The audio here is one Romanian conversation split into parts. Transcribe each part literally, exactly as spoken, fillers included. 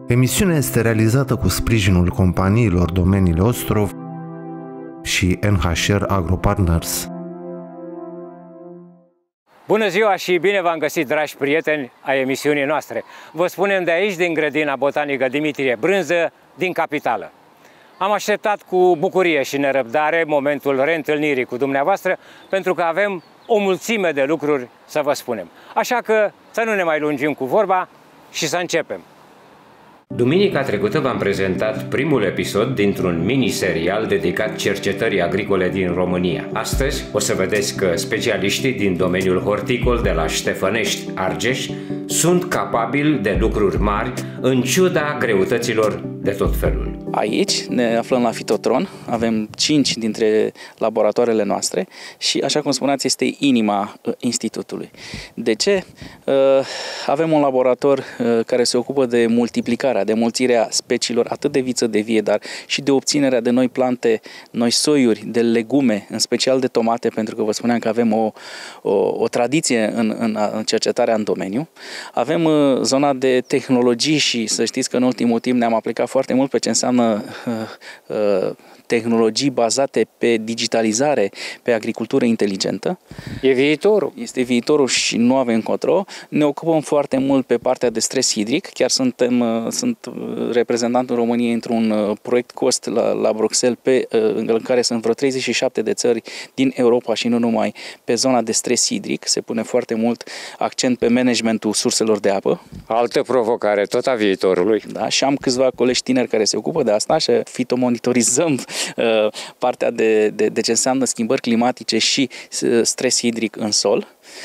Emisiunea este realizată cu sprijinul companiilor Domeniile Ostrov și N H R AgroPartners. Bună ziua și bine v-am găsit, dragi prieteni ai emisiunii noastre. Vă spunem de aici, din grădina botanică Dimitrie Brânză, din capitală. Am așteptat cu bucurie și nerăbdare momentul reîntâlnirii cu dumneavoastră, pentru că avem o mulțime de lucruri să vă spunem. Așa că să nu ne mai lungim cu vorba și să începem. Duminica trecută v-am prezentat primul episod dintr-un mini-serial dedicat cercetării agricole din România. Astăzi o să vedeți că specialiștii din domeniul horticol de la Ștefănești, Argeș, sunt capabili de lucruri mari în ciuda greutăților de tot felul. Aici ne aflăm la Fitotron, avem cinci dintre laboratoarele noastre și, așa cum spuneați, este inima institutului. De ce? Avem un laborator care se ocupă de multiplicarea, de mulțirea speciilor atât de viță de vie, dar și de obținerea de noi plante, noi soiuri, de legume, în special de tomate, pentru că vă spuneam că avem o, o, o tradiție în, în cercetarea în domeniu. Avem zona de tehnologii și să știți că în ultimul timp ne-am aplicat foarte mult pe ce înseamnă uh, uh, tehnologii bazate pe digitalizare, pe agricultură inteligentă. E viitorul. Este viitorul și nu avem încotro. Ne ocupăm foarte mult pe partea de stres hidric. Chiar suntem, sunt reprezentant în România într-un proiect COST la, la Bruxelles, pe, în care sunt vreo treizeci și șapte de țări din Europa și nu numai, pe zona de stres hidric. Se pune foarte mult accent pe managementul surselor de apă. Altă provocare, tot a viitorului. Da, și am câțiva colegi tineri care se ocupă de asta și fitomonitorizăm partea de, de, de ce înseamnă schimbări climatice și stres hidric în sol.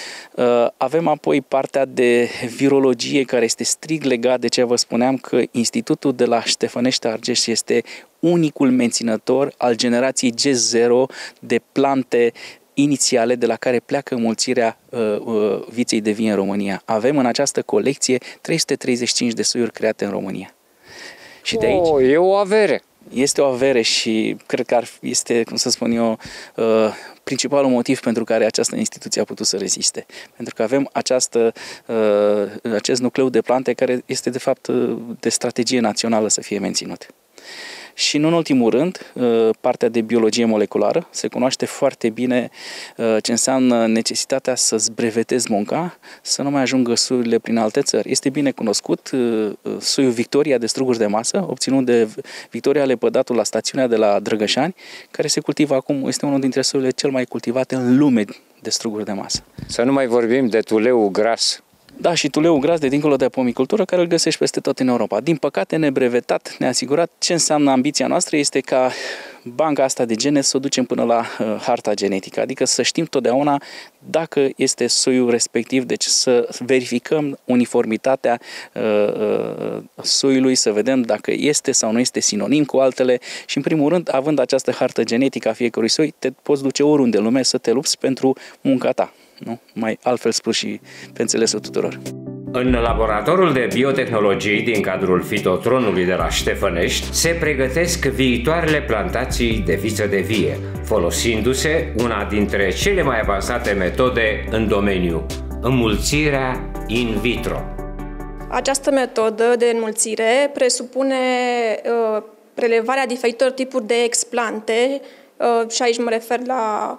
Avem apoi partea de virologie, care este strict legat de ce vă spuneam, că Institutul de la Ștefănești Argeș este unicul menținător al generației G zero de plante inițiale de la care pleacă mulțirea uh, uh, viței de vie în România. Avem în această colecție trei sute treizeci și cinci de soiuri create în România. Și de aici... Oh, e o avere! Este o avere și cred că ar, este, cum să spun eu, uh, principalul motiv pentru care această instituție a putut să reziste. Pentru că avem această, uh, acest nucleu de plante care este de fapt de strategie națională să fie menținut. Și nu în ultimul rând, partea de biologie moleculară. Se cunoaște foarte bine ce înseamnă necesitatea să-ți brevetezi munca, să nu mai ajungă soiurile prin alte țări. Este bine cunoscut soiul Victoria de struguri de masă, obținut de Victoria Lepădatul la stațiunea de la Drăgășani, care se cultivă acum, este unul dintre soiurile cel mai cultivate în lume de struguri de masă. Să nu mai vorbim de tuleul gras. Da, și tuleul gras de dincolo de pomicultură, care îl găsești peste tot în Europa. Din păcate, nebrevetat, neasigurat. Ce înseamnă ambiția noastră este ca banca asta de gene să o ducem până la uh, harta genetică, adică să știm totdeauna dacă este soiul respectiv, deci să verificăm uniformitatea uh, uh, soiului, să vedem dacă este sau nu este sinonim cu altele și, în primul rând, având această hartă genetică a fiecărui soi, te poți duce oriunde în lume să te lupți pentru munca ta. Nu? Mai altfel spus și pe înțelesul tuturor. În laboratorul de biotehnologii din cadrul Fitotronului de la Ștefănești se pregătesc viitoarele plantații de viță de vie, folosindu-se una dintre cele mai avansate metode în domeniu, înmulțirea in vitro. Această metodă de înmulțire presupune uh, prelevarea diferitor tipuri de explante uh, și aici mă refer la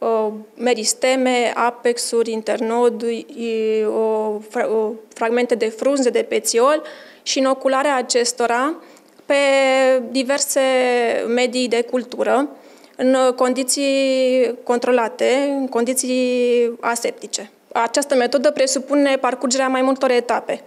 meristeme, apexuri, internoduri, o, o, fragmente de frunze de pețiol și inocularea acestora pe diverse medii de cultură în condiții controlate, în condiții aseptice. Această metodă presupune parcurgerea mai multor etape.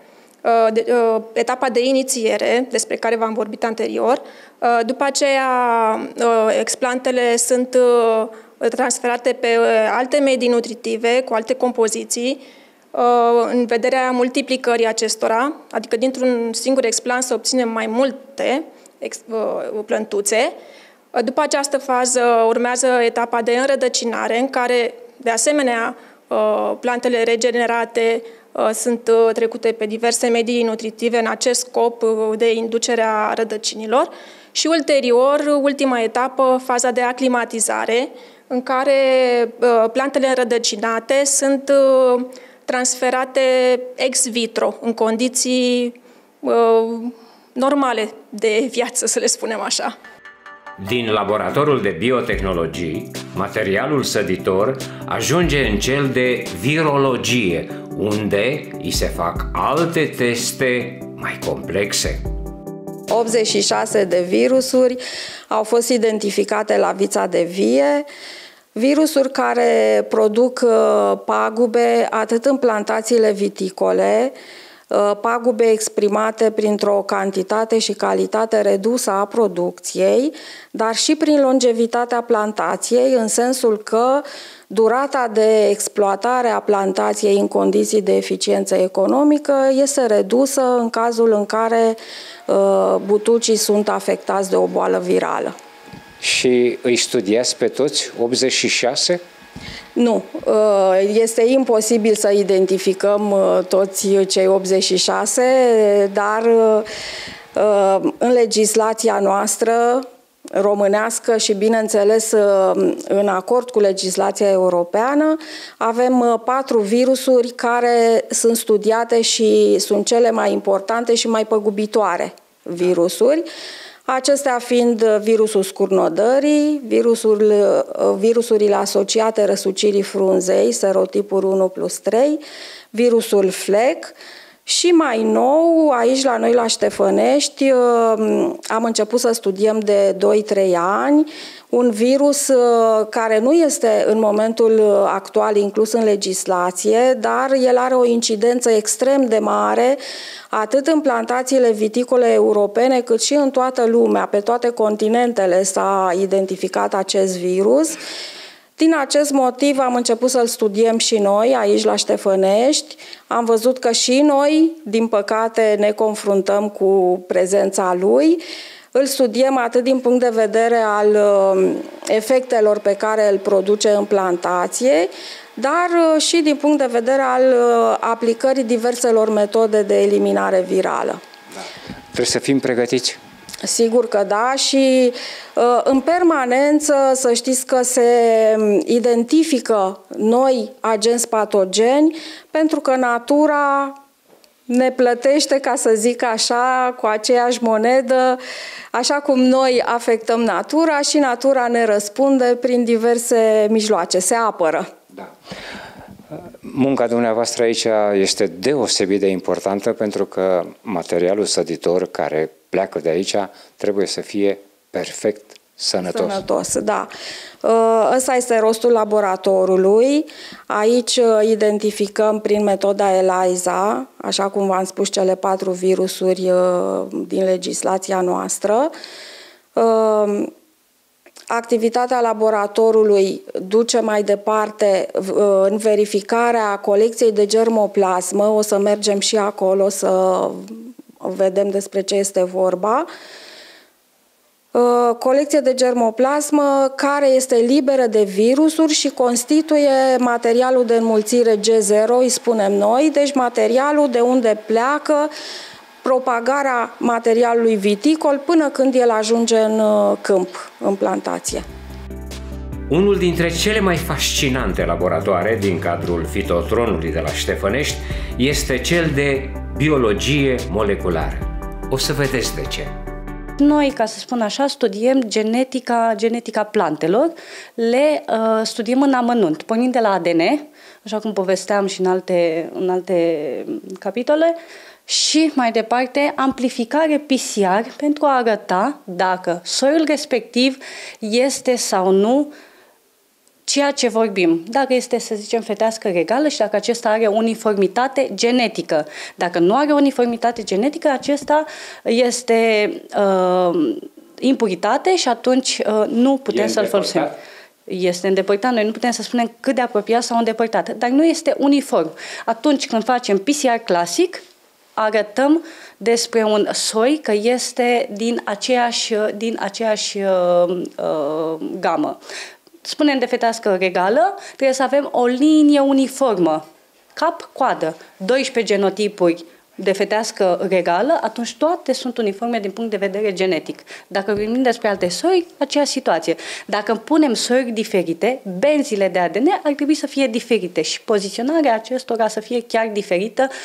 Etapa de inițiere, despre care v-am vorbit anterior, după aceea explantele sunt transferate pe alte medii nutritive, cu alte compoziții, în vederea multiplicării acestora, adică dintr-un singur explant să obținem mai multe plântuțe. După această fază urmează etapa de înrădăcinare, în care, de asemenea, plantele regenerate sunt trecute pe diverse medii nutritive în acest scop de inducere a rădăcinilor și, ulterior, ultima etapă, faza de aclimatizare, în care uh, plantele înrădăcinate sunt uh, transferate ex vitro, în condiții uh, normale de viață, să le spunem așa. Din laboratorul de biotehnologii, materialul săditor ajunge în cel de virologie, unde îi se fac alte teste mai complexe. optzeci și șase de virusuri au fost identificate la vița de vie, virusuri care produc pagube atât în plantațiile viticole, pagube exprimate printr-o cantitate și calitate redusă a producției, dar și prin longevitatea plantației, în sensul că durata de exploatare a plantației în condiții de eficiență economică este redusă în cazul în care butucii sunt afectați de o boală virală. Și îi studiați pe toți, optzeci și șase? Nu, este imposibil să identificăm toți cei optzeci și șase, dar în legislația noastră românească și, bineînțeles, în acord cu legislația europeană, avem patru virusuri care sunt studiate și sunt cele mai importante și mai păgubitoare virusuri. Acestea fiind virusul scurnodării, virusul, virusurile asociate răsucirii frunzei, serotipul unu plus trei, virusul flec și mai nou, aici la noi la Ștefănești, am început să studiem de doi trei ani un virus care nu este în momentul actual inclus în legislație, dar el are o incidență extrem de mare atât în plantațiile viticole europene, cât și în toată lumea, pe toate continentele s-a identificat acest virus. Din acest motiv am început să-l studiem și noi aici la Ștefănești. Am văzut că și noi, din păcate, ne confruntăm cu prezența lui. Îl studiem atât din punct de vedere al efectelor pe care îl produce în plantație, dar și din punct de vedere al aplicării diverselor metode de eliminare virală. Da. Trebuie să fim pregătiți. Sigur că da, și în permanență să știți că se identifică noi agenți patogeni, pentru că natura ne plătește, ca să zic așa, cu aceeași monedă, așa cum noi afectăm natura și natura ne răspunde prin diverse mijloace, se apără. Da. Munca dumneavoastră aici este deosebit de importantă, pentru că materialul săditor care pleacă de aici trebuie să fie perfect sănătos. Sănătos, da. Ăsta este rostul laboratorului. Aici identificăm prin metoda ELISA, așa cum v-am spus, cele patru virusuri din legislația noastră. Activitatea laboratorului duce mai departe în verificarea colecției de germoplasmă. O să mergem și acolo să vedem despre ce este vorba. Colecție de germoplasmă care este liberă de virusuri și constituie materialul de înmulțire G zero, îi spunem noi, deci materialul de unde pleacă propagarea materialului viticol până când el ajunge în câmp, în plantație. Unul dintre cele mai fascinante laboratoare din cadrul Fitotronului de la Ștefănești este cel de biologie moleculară. O să vedeți de ce. Noi, ca să spun așa, studiem genetica, genetica plantelor, le uh, studiem în amănunt, pornind de la A D N, așa cum povesteam și în alte, în alte capitole, și mai departe amplificare P C R pentru a arăta dacă soiul respectiv este sau nu ceea ce vorbim. Dacă este, să zicem, fetească regală și dacă acesta are uniformitate genetică. Dacă nu are uniformitate genetică, acesta este uh, impuritate și atunci uh, nu putem să-l folosim. Este îndepărtat. Noi nu putem să spunem cât de apropiat sau îndepărtat, dar nu este uniform. Atunci când facem P C R clasic, arătăm despre un soi că este din aceeași, din aceeași uh, uh, gamă. Spunem de fetească regală, trebuie să avem o linie uniformă, cap-coadă, doisprezece genotipuri de fetească regală, atunci toate sunt uniforme din punct de vedere genetic. Dacă vorbim despre alte soi, aceeași situație. Dacă punem soiuri diferite, benzile de A D N ar trebui să fie diferite și poziționarea acestora să fie chiar diferită,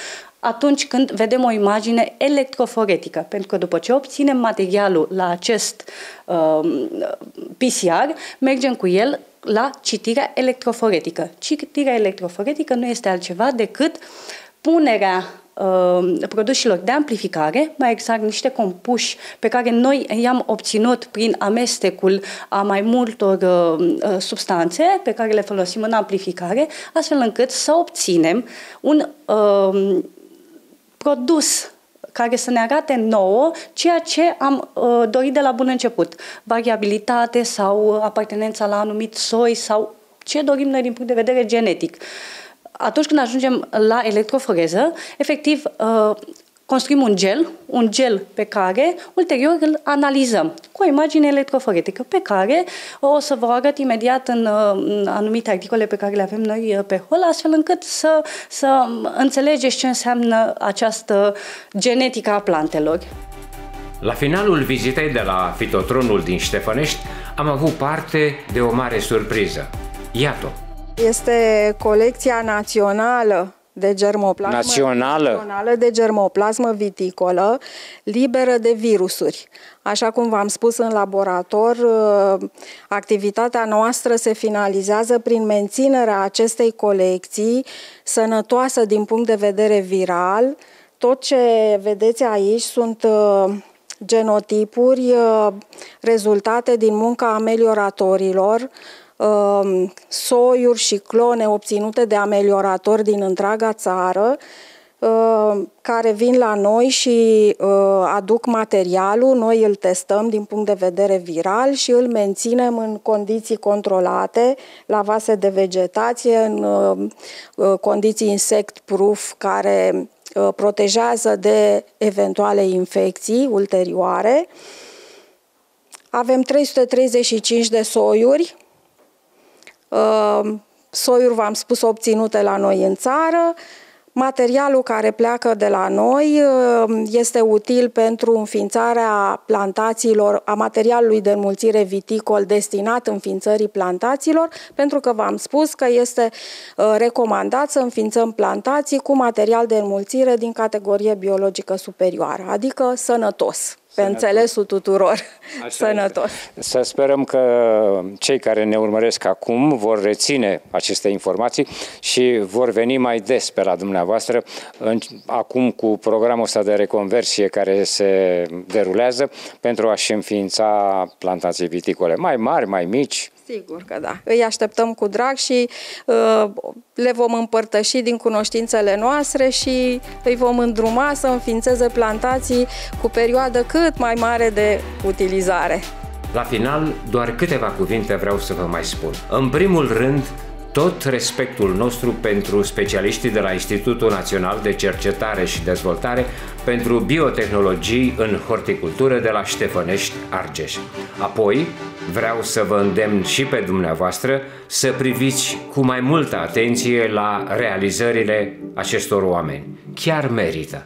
atunci când vedem o imagine electroforetică, pentru că după ce obținem materialul la acest uh, P C R, mergem cu el la citirea electroforetică. Citirea electroforetică nu este altceva decât punerea uh, produselor de amplificare, mai exact niște compuși pe care noi i-am obținut prin amestecul a mai multor uh, substanțe pe care le folosim în amplificare, astfel încât să obținem un uh, produs care să ne arate nouă ceea ce am uh, dorit de la bun început. Variabilitate sau apartenența la anumit soi sau ce dorim noi din punct de vedere genetic. Atunci când ajungem la electroforeză, efectiv uh, construim un gel, un gel pe care ulterior îl analizăm cu o imagine electroforetică pe care o să vă arăt imediat în, în anumite articole pe care le avem noi pe hol, astfel încât să, să înțelegeți ce înseamnă această genetică a plantelor. La finalul vizitei de la Fitotronul din Ștefănești am avut parte de o mare surpriză. Iată! Este colecția națională de germoplasmă, națională. națională de germoplasmă viticolă liberă de virusuri. Așa cum v-am spus în laborator, activitatea noastră se finalizează prin menținerea acestei colecții sănătoasă din punct de vedere viral. Tot ce vedeți aici sunt genotipuri rezultate din munca amelioratorilor, soiuri și clone obținute de amelioratori din întreaga țară, care vin la noi și aduc materialul, noi îl testăm din punct de vedere viral și îl menținem în condiții controlate, la vase de vegetație, în condiții insect-proof, care protejează de eventuale infecții ulterioare. Avem trei sute treizeci și cinci de soiuri, soiuri, v-am spus, obținute la noi în țară. Materialul care pleacă de la noi este util pentru înființarea plantațiilor, a materialului de înmulțire viticol destinat înființării plantațiilor, pentru că v-am spus că este recomandat să înființăm plantații cu material de înmulțire din categorie biologică superioară, adică sănătos. Pe înțelesul tuturor. Așa sănătos. Este. Să sperăm că cei care ne urmăresc acum vor reține aceste informații și vor veni mai des pe la dumneavoastră, în, acum cu programul ăsta de reconversie care se derulează pentru a-și înființa plantații viticole mai mari, mai mici. Sigur că da. Îi așteptăm cu drag și uh, le vom împărtăși din cunoștințele noastre și îi vom îndruma să înființeze plantații cu perioadă cât mai mare de utilizare. La final, doar câteva cuvinte vreau să vă mai spun. În primul rând, tot respectul nostru pentru specialiștii de la Institutul Național de Cercetare și Dezvoltare pentru Biotehnologii în Horticultură de la Ștefănești, Argeș. Apoi, vreau să vă îndemn și pe dumneavoastră să priviți cu mai multă atenție la realizările acestor oameni. Chiar merită!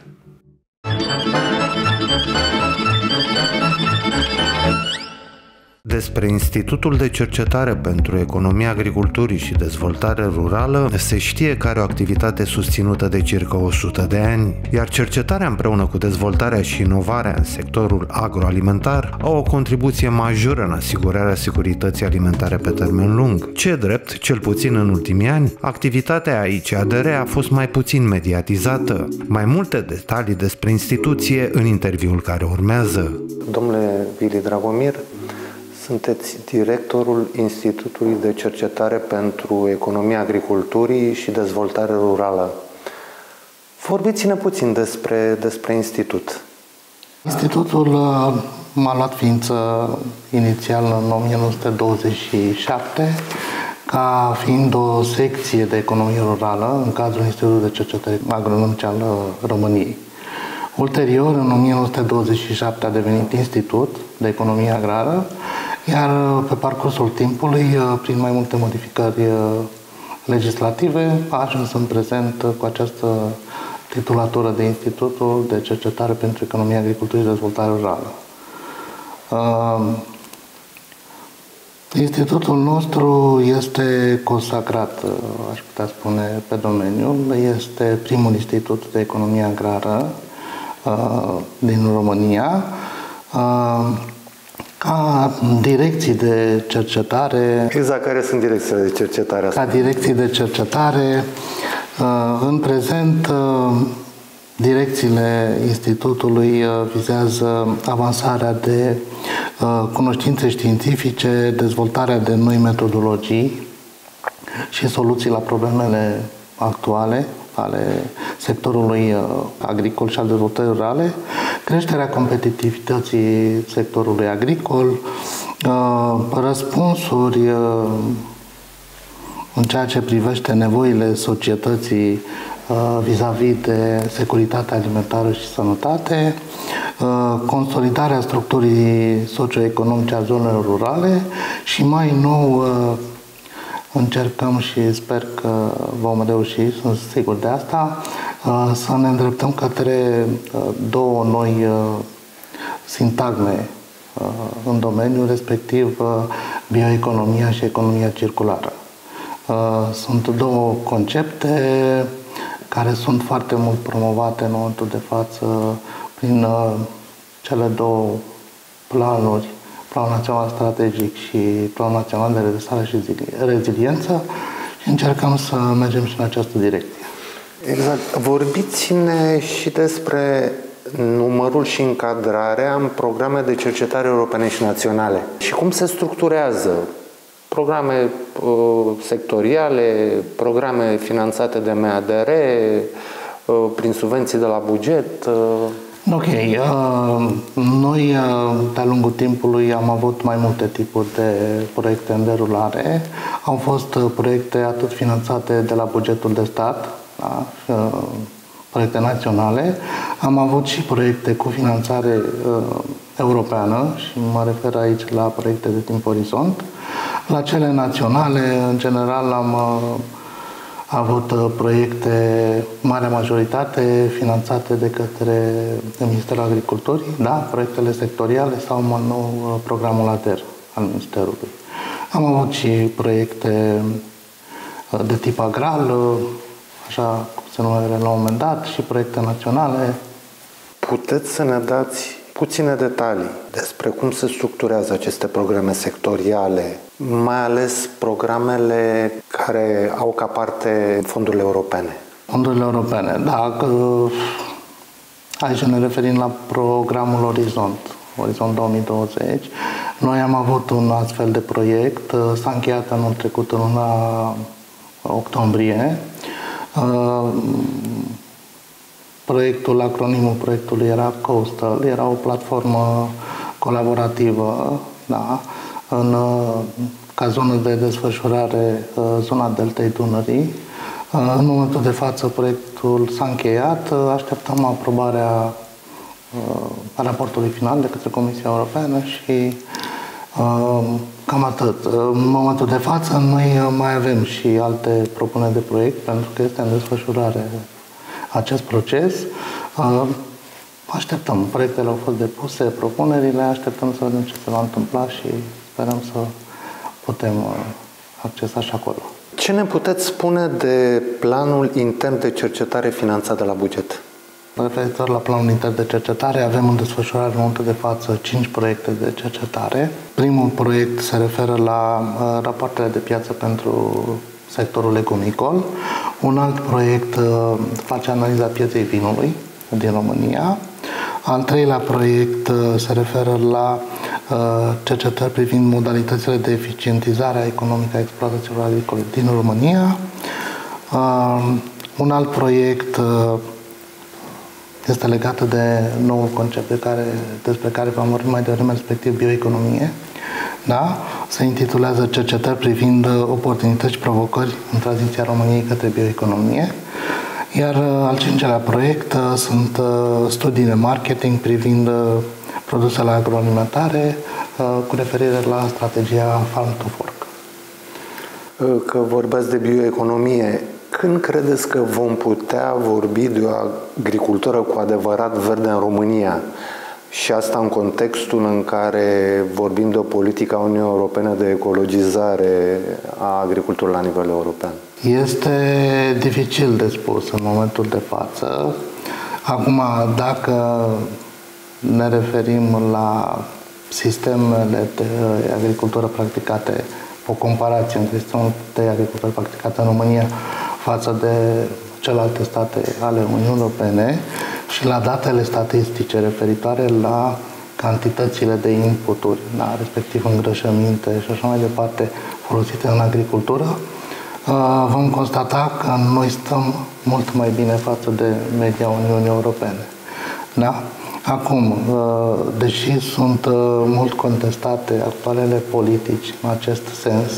Despre Institutul de Cercetare pentru Economia Agriculturii și Dezvoltare Rurală se știe că are o activitate susținută de circa o sută de ani, iar cercetarea împreună cu dezvoltarea și inovarea în sectorul agroalimentar au o contribuție majoră în asigurarea securității alimentare pe termen lung. Ce drept, cel puțin în ultimii ani, activitatea I C A D R a fost mai puțin mediatizată. Mai multe detalii despre instituție în interviul care urmează. Domnule Vili Dragomir, sunteți directorul Institutului de Cercetare pentru Economia Agriculturii și Dezvoltare Rurală. Vorbiți-ne puțin despre, despre institut. Institutul m-a luat ființă inițial în o mie nouă sute douăzeci și șapte, ca fiind o secție de economie rurală în cadrul Institutului de Cercetare Agronomice al României. Ulterior, în o mie nouă sute douăzeci și șapte, a devenit Institut de Economie Agrară, iar pe parcursul timpului, prin mai multe modificări legislative, a ajuns în prezent cu această titulatură de Institutul de Cercetare pentru Economia Agriculturii și Dezvoltare Rurală. Institutul nostru este consacrat, aș putea spune, pe domeniul. Este primul institut de economie agrară uh, din România. Uh, ca direcții de cercetare... Exact, care sunt direcțiile de cercetare? Ca direcții de cercetare, uh, în prezent, uh, direcțiile Institutului vizează avansarea de cunoștințe științifice, dezvoltarea de noi metodologii și soluții la problemele actuale ale sectorului agricol și al dezvoltării rurale, creșterea competitivității sectorului agricol, răspunsuri în ceea ce privește nevoile societății vis-a-vis de securitatea alimentară și sănătate, consolidarea structurii socioeconomice a zonelor rurale și mai nou încercăm și sper că vom reuși, sunt sigur de asta, să ne îndreptăm către două noi sintagme în domeniu, respectiv bioeconomia și economia circulară. Sunt două concepte care sunt foarte mult promovate în momentul de față prin uh, cele două planuri, Planul Național Strategic și Planul Național de Redresare și Reziliență, și încercăm să mergem și în această direcție. Exact. Vorbiți-ne și despre numărul și încadrarea în programe de cercetare europene și naționale. Și cum se structurează programe uh, sectoriale, programe finanțate de M A D R, uh, prin subvenții de la buget? Uh... Ok. Uh, noi, uh, de-a lungul timpului, am avut mai multe tipuri de proiecte în derulare. Au fost uh, proiecte atât finanțate de la bugetul de stat, da? uh, proiecte naționale. Am avut și proiecte cu finanțare uh, europeană și mă refer aici la proiecte de timp orizont. La cele naționale, în general, am uh, avut uh, proiecte, marea majoritate, finanțate de către Ministerul Agriculturii, da, proiectele sectoriale sau mai nou uh, programul A D E R al Ministerului. Am avut și proiecte uh, de tip agrar, uh, așa cum se numește la un moment dat, și proiecte naționale. Puteți să ne dați puține detalii despre cum se structurează aceste programe sectoriale, mai ales programele care au ca parte fondurile europene? Fondurile europene, da. Că, aici ne referim la programul Orizont, Orizont două mii douăzeci. Noi am avut un astfel de proiect, s-a încheiat anul trecut în luna octombrie. Proiectul, acronimul proiectului era Coastal, era o platformă colaborativă, da, în, ca zonă de desfășurare zona Deltei Dunării. În momentul de față proiectul s-a încheiat, așteptăm aprobarea raportului final de către Comisia Europeană și cam atât. În momentul de față noi mai avem și alte propuneri de proiect, pentru că este în desfășurare acest proces. Așteptăm. Proiectele au fost depuse, propunerile, așteptăm să vedem ce se va întâmpla și sperăm să putem accesa și acolo. Ce ne puteți spune de planul intern de cercetare finanțat de la buget? Referitor la planul intern de cercetare, avem în desfășurare în momentul de față cinci proiecte de cercetare. Primul proiect se referă la uh, rapoartele de piață pentru sectorul legumicol. Un alt proiect uh, face analiza pieței vinului din România. Al treilea proiect uh, se referă la uh, cercetări privind modalitățile de eficientizare economică a exploatațiilor agricole din România. Uh, un alt proiect uh, este legată de noul concept de care, despre care v-am vorbit mai devreme, respectiv bioeconomie. Da? Se intitulează Cercetări privind oportunități și provocări în tranziția României către bioeconomie. Iar al cincelea proiect sunt studii de marketing privind produsele agroalimentare cu referire la strategia Farm to Fork. Că vorbeați de bioeconomie, când credeți că vom putea vorbi de o agricultură cu adevărat verde în România? Și asta în contextul în care vorbim de o politică a Uniunii Europene de ecologizare a agriculturii la nivel european. Este dificil de spus în momentul de față. Acum, dacă ne referim la sistemele de agricultură practicate, o comparație între sistemul de agricultură practicată în România față de celelalte state ale Uniunii Europene și la datele statistice referitoare la cantitățile de inputuri, da, respectiv îngrășăminte și așa mai departe, folosite în agricultură, vom constata că noi stăm mult mai bine față de media Uniunii Europene. Da? Acum, deși sunt mult contestate actualele politici în acest sens,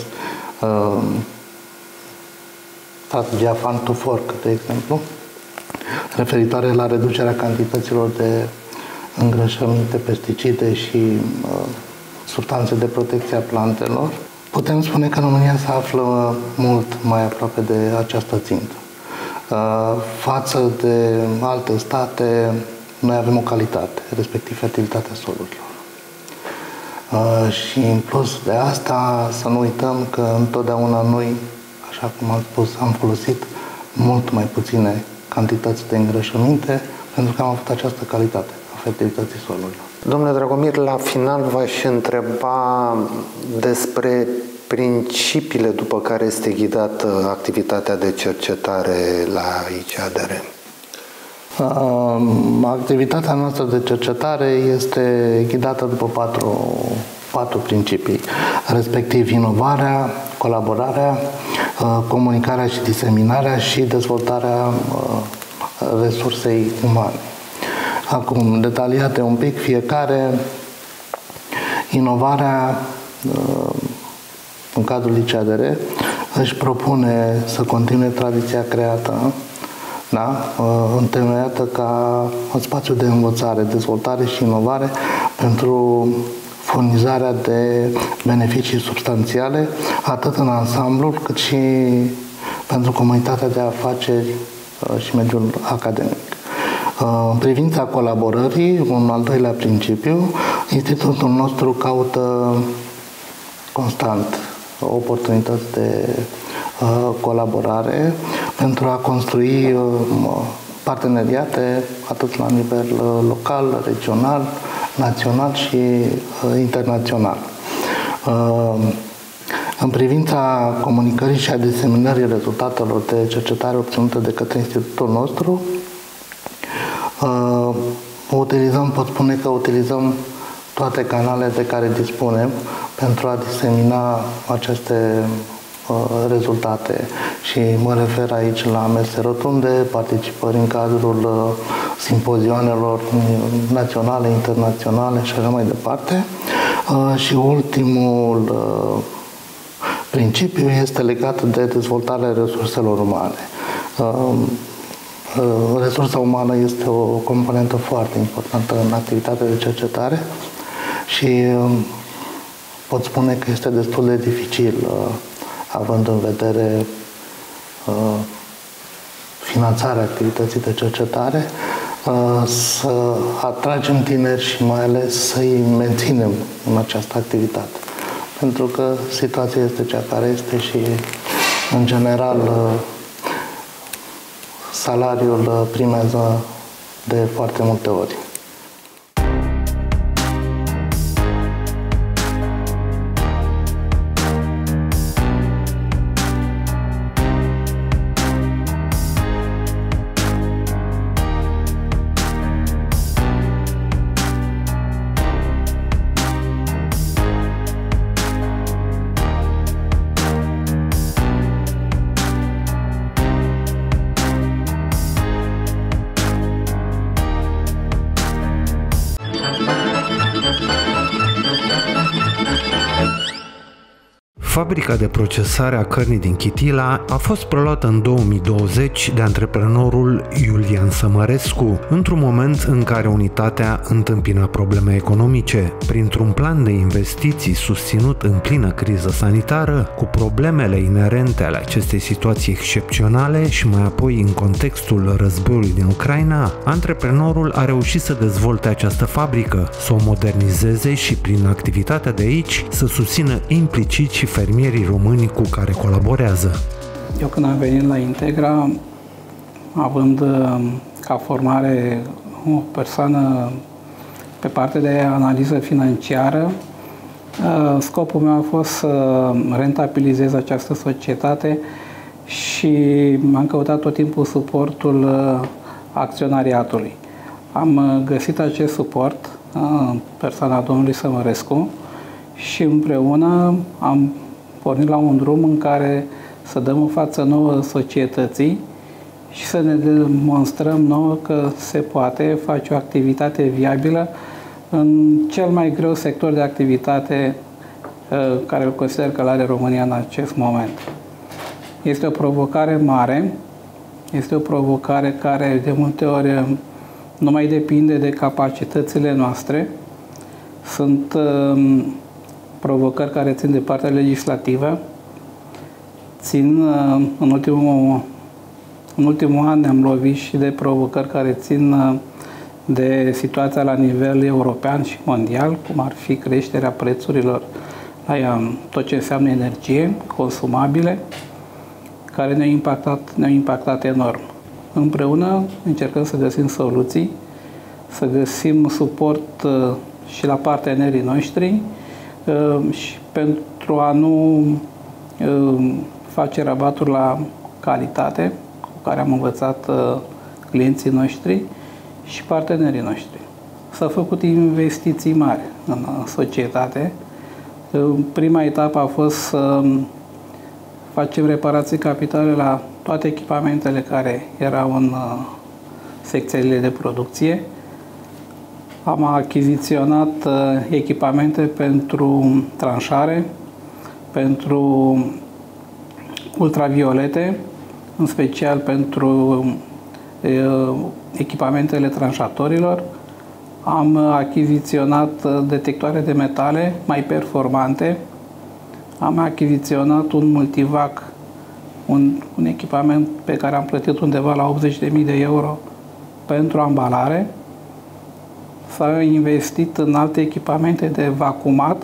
strategia Farm to Fork, de exemplu, referitoare la reducerea cantităților de îngrășăminte, pesticide și uh, substanțe de protecție a plantelor, putem spune că România se află mult mai aproape de această țintă. Uh, față de alte state, noi avem o calitate, respectiv fertilitatea solurilor. Uh, și în plus de asta, să nu uităm că întotdeauna noi, așa cum am spus, am folosit mult mai puține cantități de îngrășăminte pentru că am avut această calitate a fertilității solurilor. Domnule Dragomir, la final v-aș întreba despre principiile după care este ghidată activitatea de cercetare la I C A D R. Activitatea noastră de cercetare este ghidată după patru, patru principii, respectiv inovarea, colaborarea, comunicarea și diseminarea și dezvoltarea resursei umane. Acum, detaliate un pic fiecare, inovarea în cadrul I C A D R își propune să continue tradiția creată, da? Întemeiată ca un spațiu de învățare, dezvoltare și inovare pentru furnizarea de beneficii substanțiale, atât în ansamblul, cât și pentru comunitatea de afaceri și mediul academic. În privința colaborării, un al doilea principiu, institutul nostru caută constant oportunități de colaborare pentru a construi parteneriate atât la nivel local, regional, național și internațional. În privința comunicării și a diseminării rezultatelor de cercetare obținute de către institutul nostru, utilizăm, pot spune că utilizăm toate canalele de care dispunem pentru a disemina aceste rezultate. Și mă refer aici la mese rotunde, participări în cadrul simpozioanelor naționale, internaționale și așa mai departe. Și ultimul principiu este legat de dezvoltarea resurselor umane. Resursa umană este o componentă foarte importantă în activitatea de cercetare și pot spune că este destul de dificil, având în vedere finanțarea activității de cercetare, să atragem tineri și mai ales să-i menținem în această activitate. Pentru că situația este cea care este și, în general, salariul primează de foarte multe ori. Fabrica de procesare a cărnii din Chitila a fost preluată în două mii douăzeci de antreprenorul Iulian Sămărescu, într-un moment în care unitatea întâmpina probleme economice. Printr-un plan de investiții susținut în plină criză sanitară, cu problemele inerente ale acestei situații excepționale și mai apoi în contextul războiului din Ucraina, antreprenorul a reușit să dezvolte această fabrică, să o modernizeze și prin activitatea de aici să susțină implicit și fermierii români cu care colaborează. Eu când am venit la Integra, având ca formare o persoană pe partea de analiză financiară, scopul meu a fost să rentabilizez această societate și am căutat tot timpul suportul acționariatului. Am găsit acest suport în persoana domnului Sămărescu și împreună am pornit la un drum în care să dăm o față nouă societății și să ne demonstrăm nouă că se poate face o activitate viabilă în cel mai greu sector de activitate care îl consider că l-are România în acest moment. Este o provocare mare, este o provocare care de multe ori nu mai depinde de capacitățile noastre. Sunt uh, provocări care țin de partea legislativă. Țin, uh, în, ultimul, în ultimul an ne-am lovit și de provocări care țin uh, de situația la nivel european și mondial, cum ar fi creșterea prețurilor la uh, tot ce înseamnă energie, consumabile, care ne-au impactat, ne-au impactat enorm. Împreună încercăm să găsim soluții, să găsim suport uh, și la partenerii noștri uh, și pentru a nu uh, face rabaturi la calitate cu care am învățat uh, clienții noștri și partenerii noștri. S-au făcut investiții mari în societate. Uh, prima etapă a fost să uh, facem reparații capitale la toate echipamentele care erau în uh, secțiile de producție. Am achiziționat uh, echipamente pentru tranșare, pentru ultraviolete, în special pentru uh, echipamentele tranșatorilor. Am achiziționat uh, detectoare de metale mai performante. Am achiziționat un multivac, un, un echipament pe care am plătit undeva la optzeci de mii de euro pentru ambalare. S-a investit în alte echipamente de vacuumat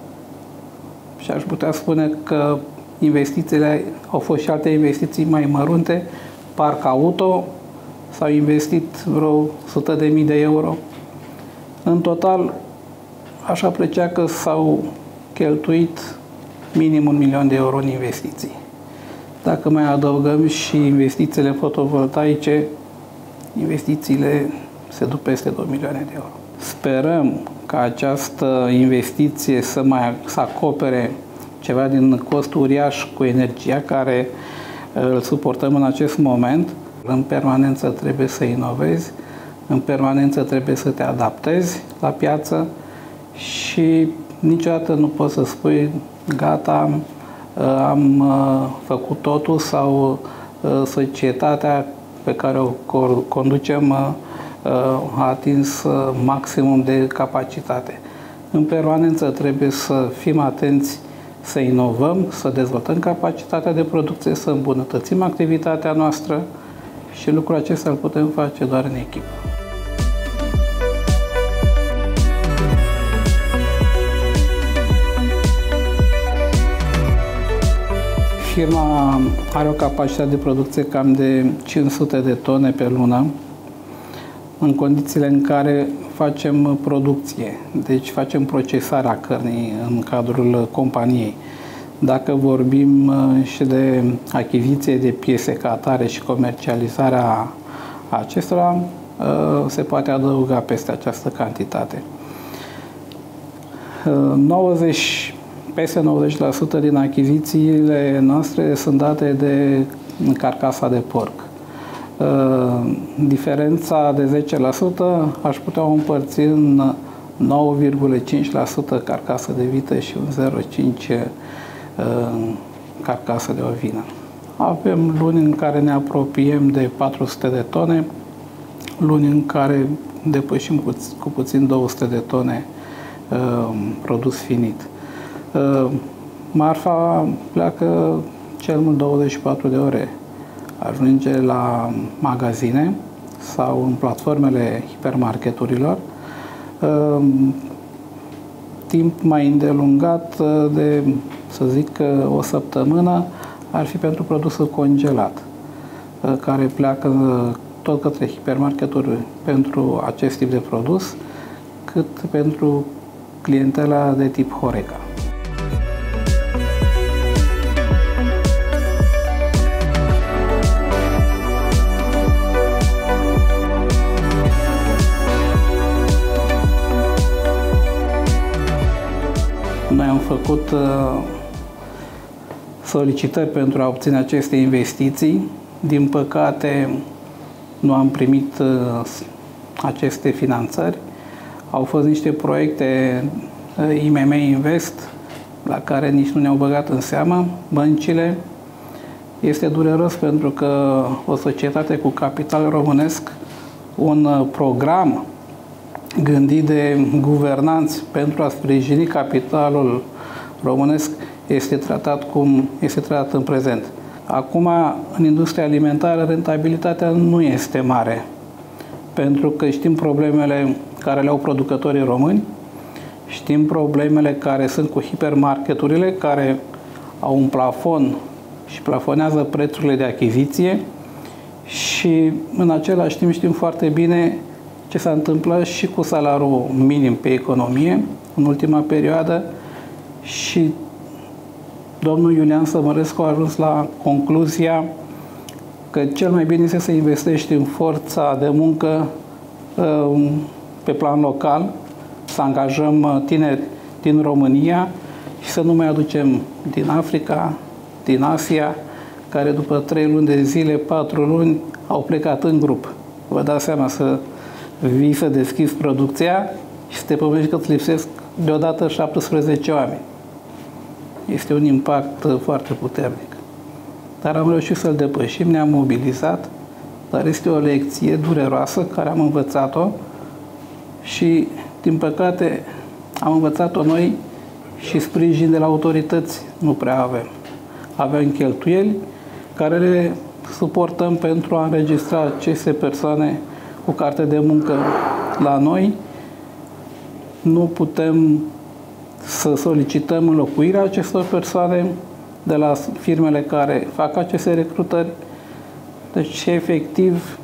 și aș putea spune că investițiile au fost și alte investiții mai mărunte. Parc auto, s-au investit vreo o sută de mii de euro. În total, aș aprecia că s-au cheltuit minim un milion de euro în investiții. Dacă mai adăugăm și investițiile fotovoltaice, investițiile se duc peste două milioane de euro. Sperăm ca această investiție să mai să acopere ceva din costul uriaș cu energia care îl suportăm în acest moment. În permanență trebuie să inovezi, în permanență trebuie să te adaptezi la piață și niciodată nu poți să spui gata, am făcut totul sau societatea pe care o conducem a atins maximum de capacitate. În permanență trebuie să fim atenți, să inovăm, să dezvoltăm capacitatea de producție, să îmbunătățim activitatea noastră și lucrul acesta îl putem face doar în echipă. Firma are o capacitate de producție cam de cinci sute de tone pe lună, în condițiile în care facem producție, deci facem procesarea cărnii în cadrul companiei. Dacă vorbim și de achiziție de piese ca atare și comercializarea acestora, se poate adăuga peste această cantitate. nouăzeci Peste nouăzeci la sută din achizițiile noastre sunt date de carcasa de porc. Diferența de zece la sută aș putea o împărți în nouă virgulă cinci la sută carcasă de vită și un zero virgulă cinci carcasă de ovină. Avem luni în care ne apropiem de patru sute de tone, luni în care depășim cu, cu puțin două sute de tone uh, produs finit. Uh, marfa pleacă cel mult douăzeci și patru de ore. Ajunge la magazine sau în platformele hipermarketurilor. Uh, timp mai îndelungat de, să zic, o săptămână ar fi pentru produsul congelat, care pleacă tot către hipermarketuri pentru acest tip de produs, cât pentru clientela de tip Horeca. Noi am făcut uh, solicitări pentru a obține aceste investiții. Din păcate, nu am primit uh, aceste finanțări. Au fost niște proiecte uh, I M M Invest, la care nici nu ne-au băgat în seamă băncile. Este dureros pentru că o societate cu capital românesc, un uh, program gândit de guvernanți pentru a sprijini capitalul românesc este tratat cum este tratat în prezent. Acum, în industria alimentară, rentabilitatea nu este mare, pentru că știm problemele care le au producătorii români, știm problemele care sunt cu hipermarketurile, care au un plafon și plafonează prețurile de achiziție și în același timp știm foarte bine ce s-a întâmplat și cu salariul minim pe economie în ultima perioadă și domnul Iulian Sămărescu a ajuns la concluzia că cel mai bine este să investești în forța de muncă pe plan local, să angajăm tineri din România și să nu mai aducem din Africa, din Asia, care după trei luni de zile, patru luni, au plecat în grup. Vă dați seama să vii să deschizi producția și să te pomești că îți lipsesc deodată șaptesprezece oameni. Este un impact foarte puternic. Dar am reușit să-l depășim, ne-am mobilizat, dar este o lecție dureroasă care am învățat-o și, din păcate, am învățat-o noi și sprijin de la autorități nu prea avem. Avem cheltuieli care le suportăm pentru a înregistra aceste persoane cu carte de muncă la noi. Nu putem să solicităm înlocuirea acestor persoane de la firmele care fac aceste recrutări. Deci, efectiv,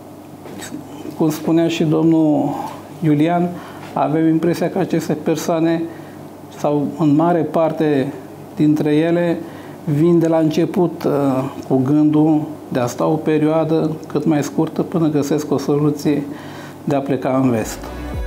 cum spunea și domnul Iulian, avem impresia că aceste persoane, sau în mare parte dintre ele, vin de la început uh, cu gândul de a sta o perioadă cât mai scurtă până găsesc o soluție de a pleca în vest.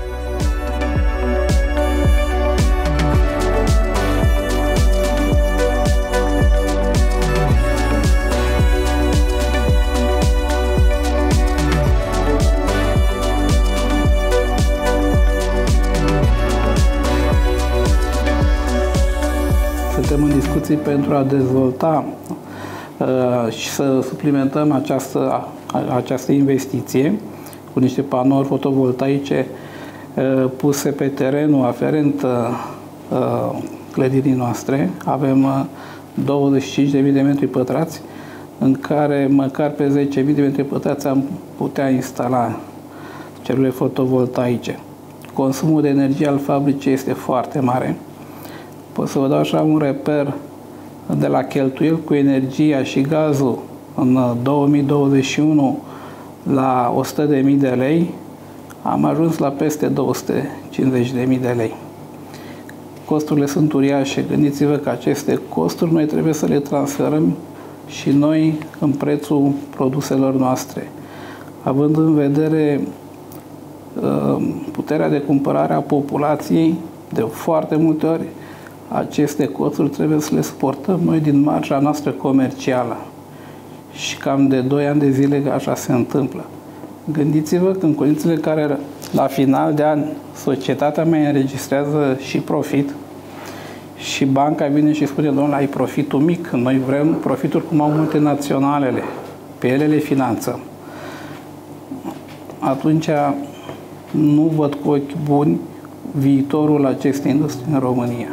Suntem în discuții pentru a dezvolta uh, și să suplimentăm această, această investiție cu niște panouri fotovoltaice uh, puse pe terenul aferent uh, clădirii noastre. Avem uh, douăzeci și cinci de mii de metri pătrați în care măcar pe zece mii de metri pătrați am putea instala celule fotovoltaice. Consumul de energie al fabricii este foarte mare. Pot să vă dau așa un reper de la cheltuieli cu energia și gazul în două mii douăzeci și unu la o sută de mii de lei, am ajuns la peste două sute cincizeci de mii de lei. Costurile sunt uriașe. Gândiți-vă că aceste costuri noi trebuie să le transferăm și noi în prețul produselor noastre. Având în vedere puterea de cumpărare a populației, de foarte multe ori, aceste costuri trebuie să le suportăm noi din marja noastră comercială. Și cam de doi ani de zile așa se întâmplă. Gândiți-vă că în condițiile în care la final de an societatea mai înregistrează și profit și banca vine și spune, domnule, ai profitul mic, noi vrem profituri cum au multinaționalele, pe ele le finanțăm. Atunci nu văd cu ochi buni viitorul acestei industrie în România.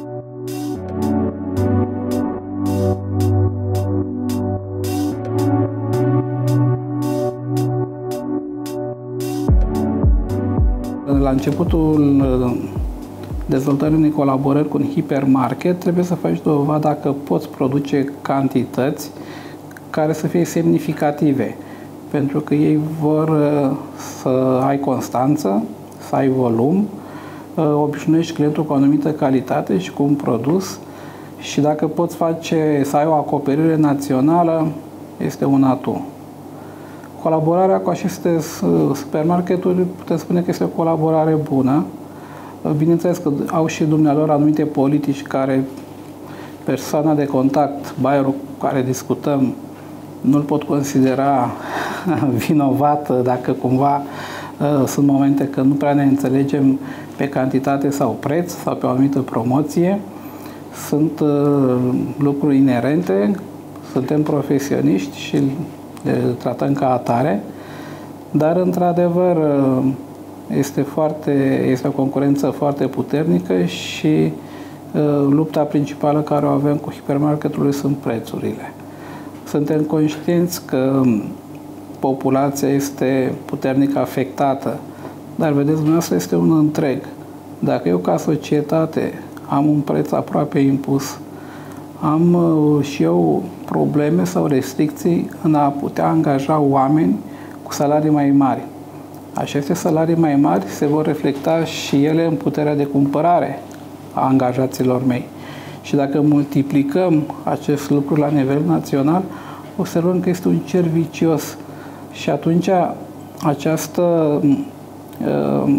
La începutul dezvoltării unei colaborări cu un hipermarket, trebuie să faci dovada că poți produce cantități care să fie semnificative, pentru că ei vor să ai constanță, să ai volum, obișnuiești clientul cu o anumită calitate și cu un produs și dacă poți face să ai o acoperire națională, este un atu. Colaborarea cu aceste supermarketuri putem spune că este o colaborare bună. Bineînțeles că au și dumnealor anumite politici care persoana de contact, buyer-ul cu care discutăm, nu-l pot considera vinovat dacă cumva uh, sunt momente când nu prea ne înțelegem pe cantitate sau preț sau pe o anumită promoție. Sunt uh, lucruri inerente, suntem profesioniști și le tratăm ca atare, dar într-adevăr uh, este, foarte, este o concurență foarte puternică și uh, lupta principală care o avem cu hipermarketurile sunt prețurile. Suntem conștienți că populația este puternic afectată, dar vedeți, dumneavoastră este un întreg. Dacă eu ca societate am un preț aproape impus, am uh, și eu probleme sau restricții în a putea angaja oameni cu salarii mai mari. Aceste salarii mai mari se vor reflecta și ele în puterea de cumpărare a angajaților mei. Și dacă multiplicăm acest lucru la nivel național, observăm că este un cerc vicios. Și atunci această uh,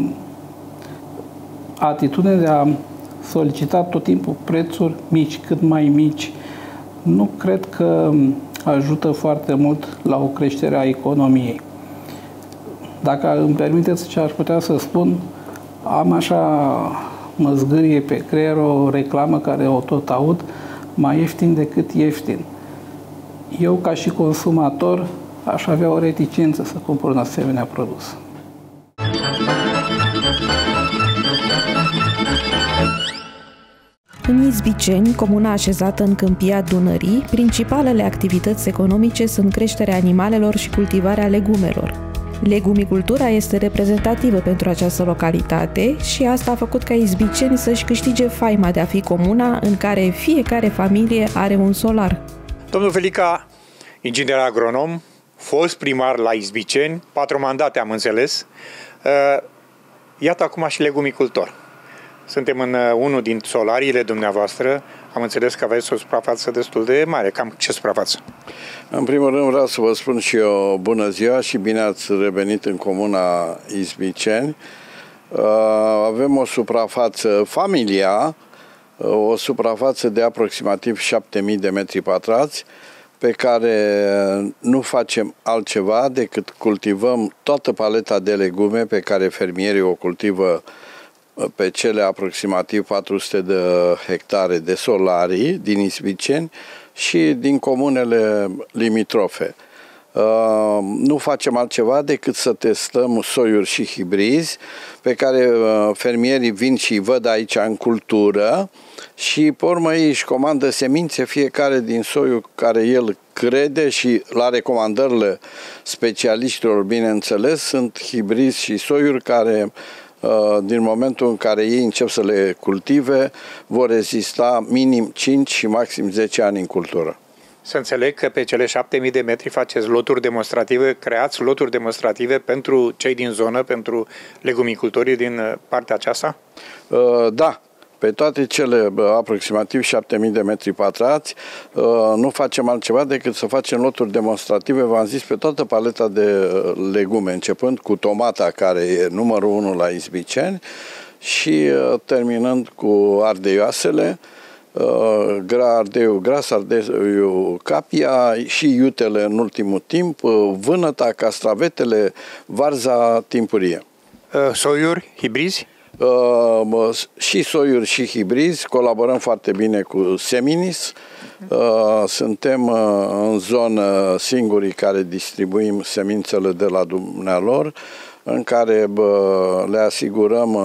atitudine de a solicita tot timpul prețuri mici, cât mai mici, nu cred că ajută foarte mult la o creștere a economiei. Dacă îmi permiteți ce aș putea să spun, am așa mă zgârie pe creier o reclamă care o tot aud, mai ieftin decât ieftin. Eu, ca și consumator, aș avea o reticență să cumpăr un asemenea produs. În Izbiceni, comuna așezată în câmpia Dunării, principalele activități economice sunt creșterea animalelor și cultivarea legumelor. Legumicultura este reprezentativă pentru această localitate și asta a făcut ca Izbiceni să-și câștige faima de a fi comuna în care fiecare familie are un solar. Domnul Felica, inginer agronom, fost primar la Izbiceni, patru mandate am înțeles, iată acum și legumicultor. Suntem în unul din solariile dumneavoastră, am înțeles că aveți o suprafață destul de mare. Cam ce suprafață? În primul rând vreau să vă spun și eu bună ziua și bine ați revenit în comuna Izbiceni. Avem o suprafață familia, o suprafață de aproximativ șapte mii de metri pătrați, pe care nu facem altceva decât cultivăm toată paleta de legume pe care fermierii o cultivă pe cele aproximativ patru sute de hectare de solarii din Izbiceni și din comunele limitrofe. Nu facem altceva decât să testăm soiuri și hibrizi pe care fermierii vin și îi văd aici în cultură și pe urmă ei își comandă semințe, fiecare din soiul care el crede și la recomandările specialiștilor, bineînțeles, sunt hibrizi și soiuri care din momentul în care ei încep să le cultive, vor rezista minim cinci și maxim zece ani în cultură. Să înțeleg că pe cele șapte mii de metri faceți loturi demonstrative, creați loturi demonstrative pentru cei din zonă, pentru legumicultorii din partea aceasta? Da. Pe toate cele aproximativ șapte mii de metri pătrați nu facem altceva decât să facem loturi demonstrative, v-am zis, pe toată paleta de legume, începând cu tomata, care e numărul unu la Izbiceni, și terminând cu ardeioasele, ardeiul gras, ardeiul capia și iutele în ultimul timp, vânăta, castravetele, varza timpurie. Soiuri, hibrizi? și soiuri și hibrizi, colaborăm foarte bine cu Seminis. Suntem în zonă singurii care distribuim semințele de la dumnealor, în care le asigurăm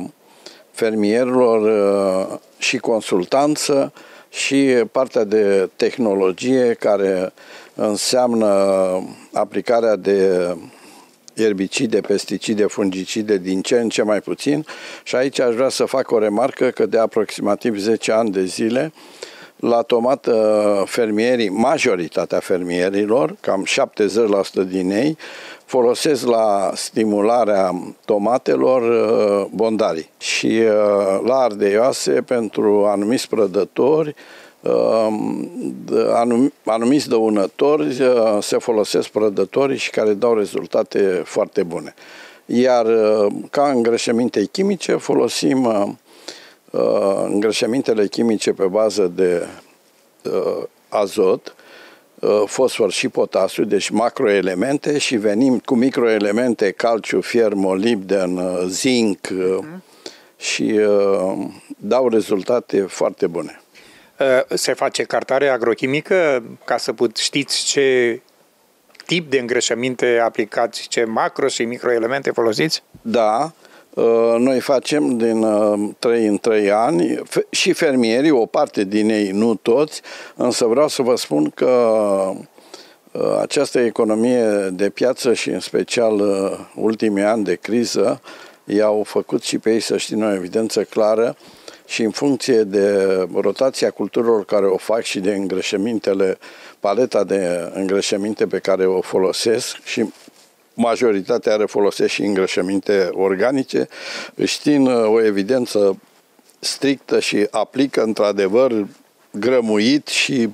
fermierilor și consultanță și partea de tehnologie care înseamnă aplicarea de erbicide, pesticide, fungicide din ce în ce mai puțin. Și aici aș vrea să fac o remarcă că de aproximativ zece ani de zile la tomată fermierii, majoritatea fermierilor, cam șaptezeci la sută din ei, folosesc la stimularea tomatelor bondarii. Și la ardeioase, pentru anumiți prădători, anumiți dăunători, se folosesc prădătorii și care dau rezultate foarte bune. Iar ca îngrășăminte chimice folosim îngrășămintele chimice pe bază de azot, fosfor și potasiu, deci macroelemente, și venim cu microelemente calciu, fier, molibden, zinc și dau rezultate foarte bune. Se face cartare agrochimică ca să put, știți ce tip de îngrășăminte aplicați, ce macro și microelemente folosiți? Da, noi facem din trei în trei ani și fermierii, o parte din ei, nu toți, însă vreau să vă spun că această economie de piață și în special ultimii ani de criză i-au făcut și pe ei să știe o evidență clară și în funcție de rotația culturilor care o fac și de îngrășămintele, paleta de îngrășăminte pe care o folosesc, și majoritatea are folosesc și îngrășăminte organice, își țin o evidență strictă și aplică într-adevăr grămuit și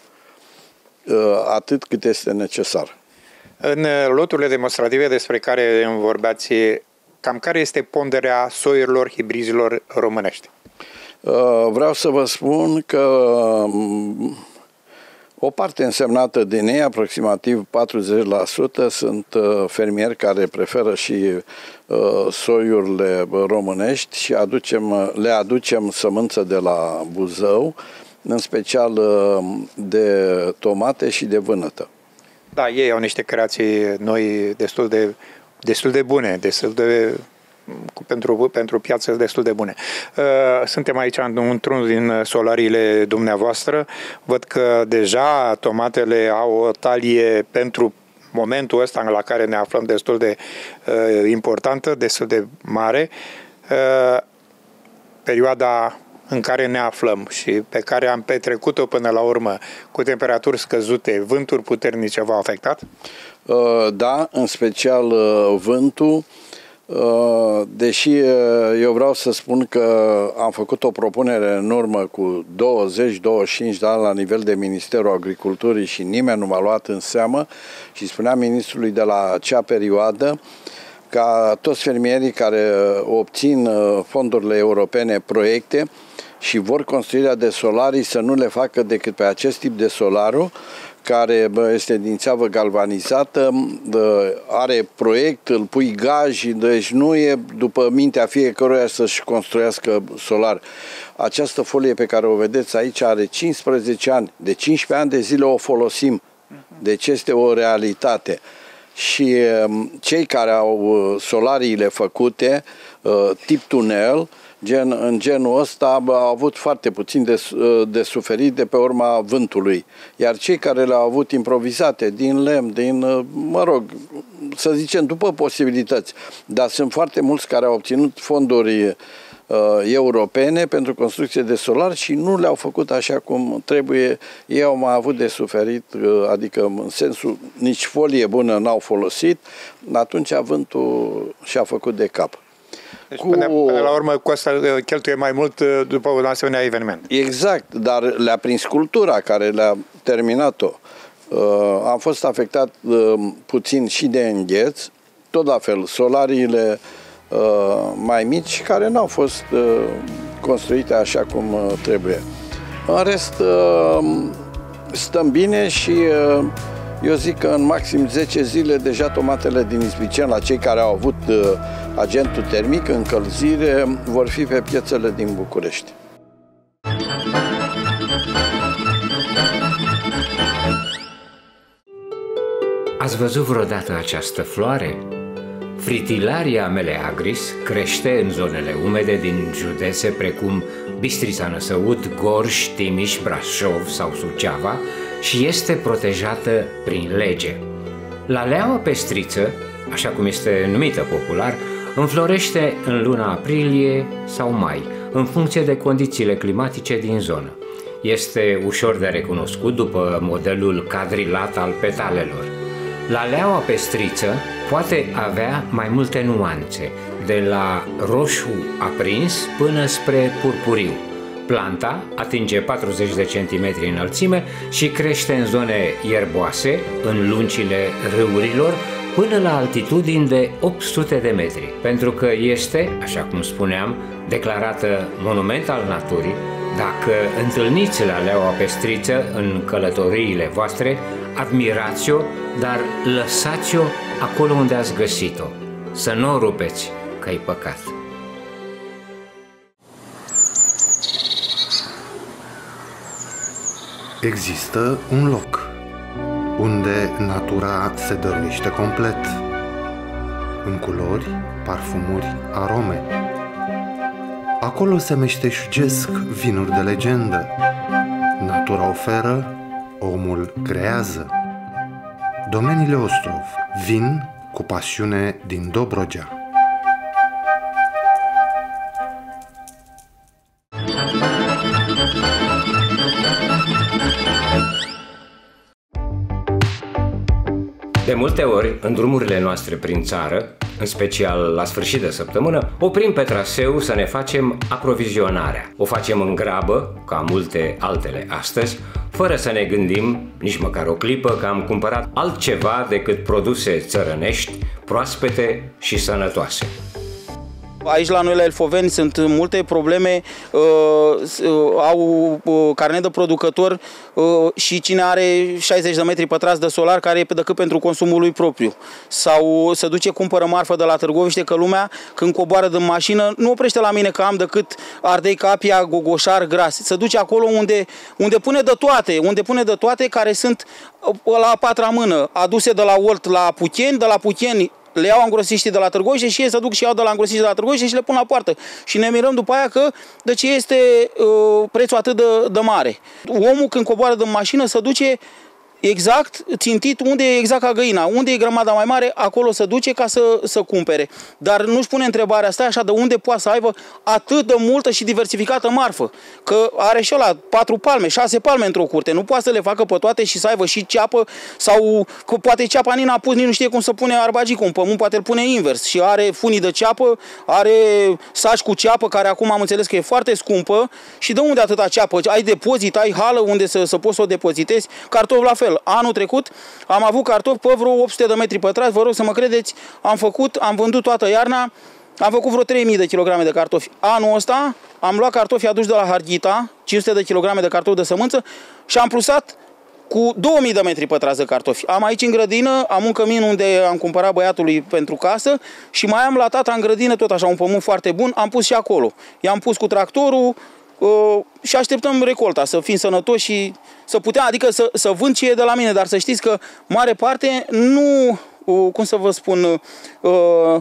uh, atât cât este necesar. În loturile demonstrative despre care îmi vorbeați, cam care este ponderea soiurilor, hibrizilor românești? Uh, vreau să vă spun că um, o parte însemnată din ei, aproximativ patruzeci la sută, sunt uh, fermieri care preferă și uh, soiurile românești și aducem, le aducem sămânță de la Buzău, în special uh, de tomate și de vânătă. Da, ei au niște creații noi destul de, destul de bune, destul de... Pentru, pentru piață destul de bune. Suntem aici într-unul din solariile dumneavoastră. Văd că deja tomatele au o talie pentru momentul ăsta la care ne aflăm destul de uh, importantă, destul de mare. Uh, perioada în care ne aflăm și pe care am petrecut-o până la urmă cu temperaturi scăzute, vânturi puternice v-au afectat? Uh, da, în special uh, vântul. Deși eu vreau să spun că am făcut o propunere în urmă cu douăzeci douăzeci și cinci de ani la nivel de Ministerul Agriculturii și nimeni nu m-a luat în seamă, și spunea ministrului de la acea perioadă ca toți fermierii care obțin fondurile europene proiecte și vor construirea de solarii să nu le facă decât pe acest tip de solariu, care este din țeavă galvanizată, are proiect, îl pui gaj, deci nu e după mintea fiecăruia să-și construiască solar. Această folie pe care o vedeți aici are cincisprezece ani, de cincisprezece ani de zile o folosim, deci este o realitate. Și cei care au solariile făcute, tip tunel, Gen, în genul ăsta au avut foarte puțin de, de suferit de pe urma vântului. Iar cei care le-au avut improvizate, din lemn, din, mă rog, să zicem, după posibilități, dar sunt foarte mulți care au obținut fonduri uh, europene pentru construcție de solar și nu le-au făcut așa cum trebuie. Ei au mai avut de suferit, uh, adică în sensul nici folie bună n-au folosit, atunci vântul și-a făcut de cap. Deci cu... până, până la urmă costă, cheltuie mai mult după un asemenea eveniment. Exact, dar le-a prins cultura care le-a terminat-o. Uh, am fost afectat uh, puțin și de îngheț, tot la fel, solariile uh, mai mici care n-au fost uh, construite așa cum uh, trebuie. În rest, uh, stăm bine și uh, eu zic că în maxim zece zile deja tomatele din Izbiceni, la cei care au avut uh, agentul termic, încălzire, vor fi pe piețele din București. Ați văzut vreodată această floare? Fritillaria meleagris crește în zonele umede din județe precum Bistrița Năsăud, Gorj, Timiș, Brașov sau Suceava și este protejată prin lege. Laleaua pestriță, așa cum este numită popular, înflorește în luna aprilie sau mai, în funcție de condițiile climatice din zonă. Este ușor de recunoscut după modelul cadrilat al petalelor. Laleaua pestriță poate avea mai multe nuanțe, de la roșu aprins până spre purpuriu. Planta atinge patruzeci de centimetri înălțime și crește în zone ierboase, în lungile râurilor, până la altitudini de opt sute de metri. Pentru că este, așa cum spuneam, declarată monument al naturii, dacă întâlniți laleaua pestriță în călătoriile voastre, admirați-o, dar lăsați-o acolo unde ați găsit-o. Să nu o rupeți, că-i păcat. Există un loc unde natura se dăruiește complet, în culori, parfumuri, arome. Acolo se meșteșugesc vinuri de legendă. Natura oferă, omul creează. Domeniile Ostrov, vin cu pasiune din Dobrogea. De multe ori, în drumurile noastre prin țară, în special la sfârșit de săptămână, oprim pe traseu să ne facem aprovizionarea. O facem în grabă, ca multe altele astăzi, fără să ne gândim nici măcar o clipă că am cumpărat altceva decât produse țărănești, proaspete și sănătoase. Aici la noi la Elfoveni sunt multe probleme, uh, au uh, carnet de producător uh, și cine are șaizeci de metri pătrați de solar care e decât pentru consumul lui propriu. Sau se duce, cumpără marfă de la Târgoviște, că lumea când coboară din mașină nu oprește la mine că am decât ardei, capia, gogoșar, gras. Se duce acolo unde, unde pune de toate, unde pune de toate care sunt la a patra mână, aduse de la Olt la Pucheni, de la Pucheni le iau îngrosiștii de la Târgoviște și ei se duc și iau de la îngrosiștii de la Târgoviște și le pun la poartă. Și ne mirăm după aia că de ce este uh, prețul atât de, de mare. Omul când coboară din mașină se duce exact țintit unde e exact ca găina, unde e grămada mai mare, acolo se duce ca să, să cumpere. Dar nu-și pune întrebarea asta așa de unde poate să aibă atât de multă și diversificată marfă. Că are și ăla patru palme, șase palme într-o curte, nu poate să le facă pe toate și să aibă și ceapă sau că poate ceapa nici n-a pus, nici nu știe cum să pune arbagicul în pământ, poate îl pune invers și are funii de ceapă, are saci cu ceapă care acum am înțeles că e foarte scumpă și de unde atâta ceapă? Ai depozit, ai hală unde să, să poți să o depozitezi, cartofi la fel. Anul trecut am avut cartofi pe vreo opt sute de metri pătrați, vă rog să mă credeți, am făcut, am vândut toată iarna, am făcut vreo trei mii de kilograme de cartofi. Anul ăsta am luat cartofi aduși de la Harghita, cinci sute de kilograme de cartofi de sămânță și am plusat cu două mii de metri pătrați de cartofi. Am aici în grădină, am un cămin unde am cumpărat băiatului pentru casă și mai am la tata în grădină tot așa un pământ foarte bun, am pus și acolo. I-am pus cu tractorul, Uh, și așteptăm recolta, să fim sănătoși și să putem, adică să, să vând ce e de la mine, dar să știți că mare parte nu, uh, cum să vă spun, uh,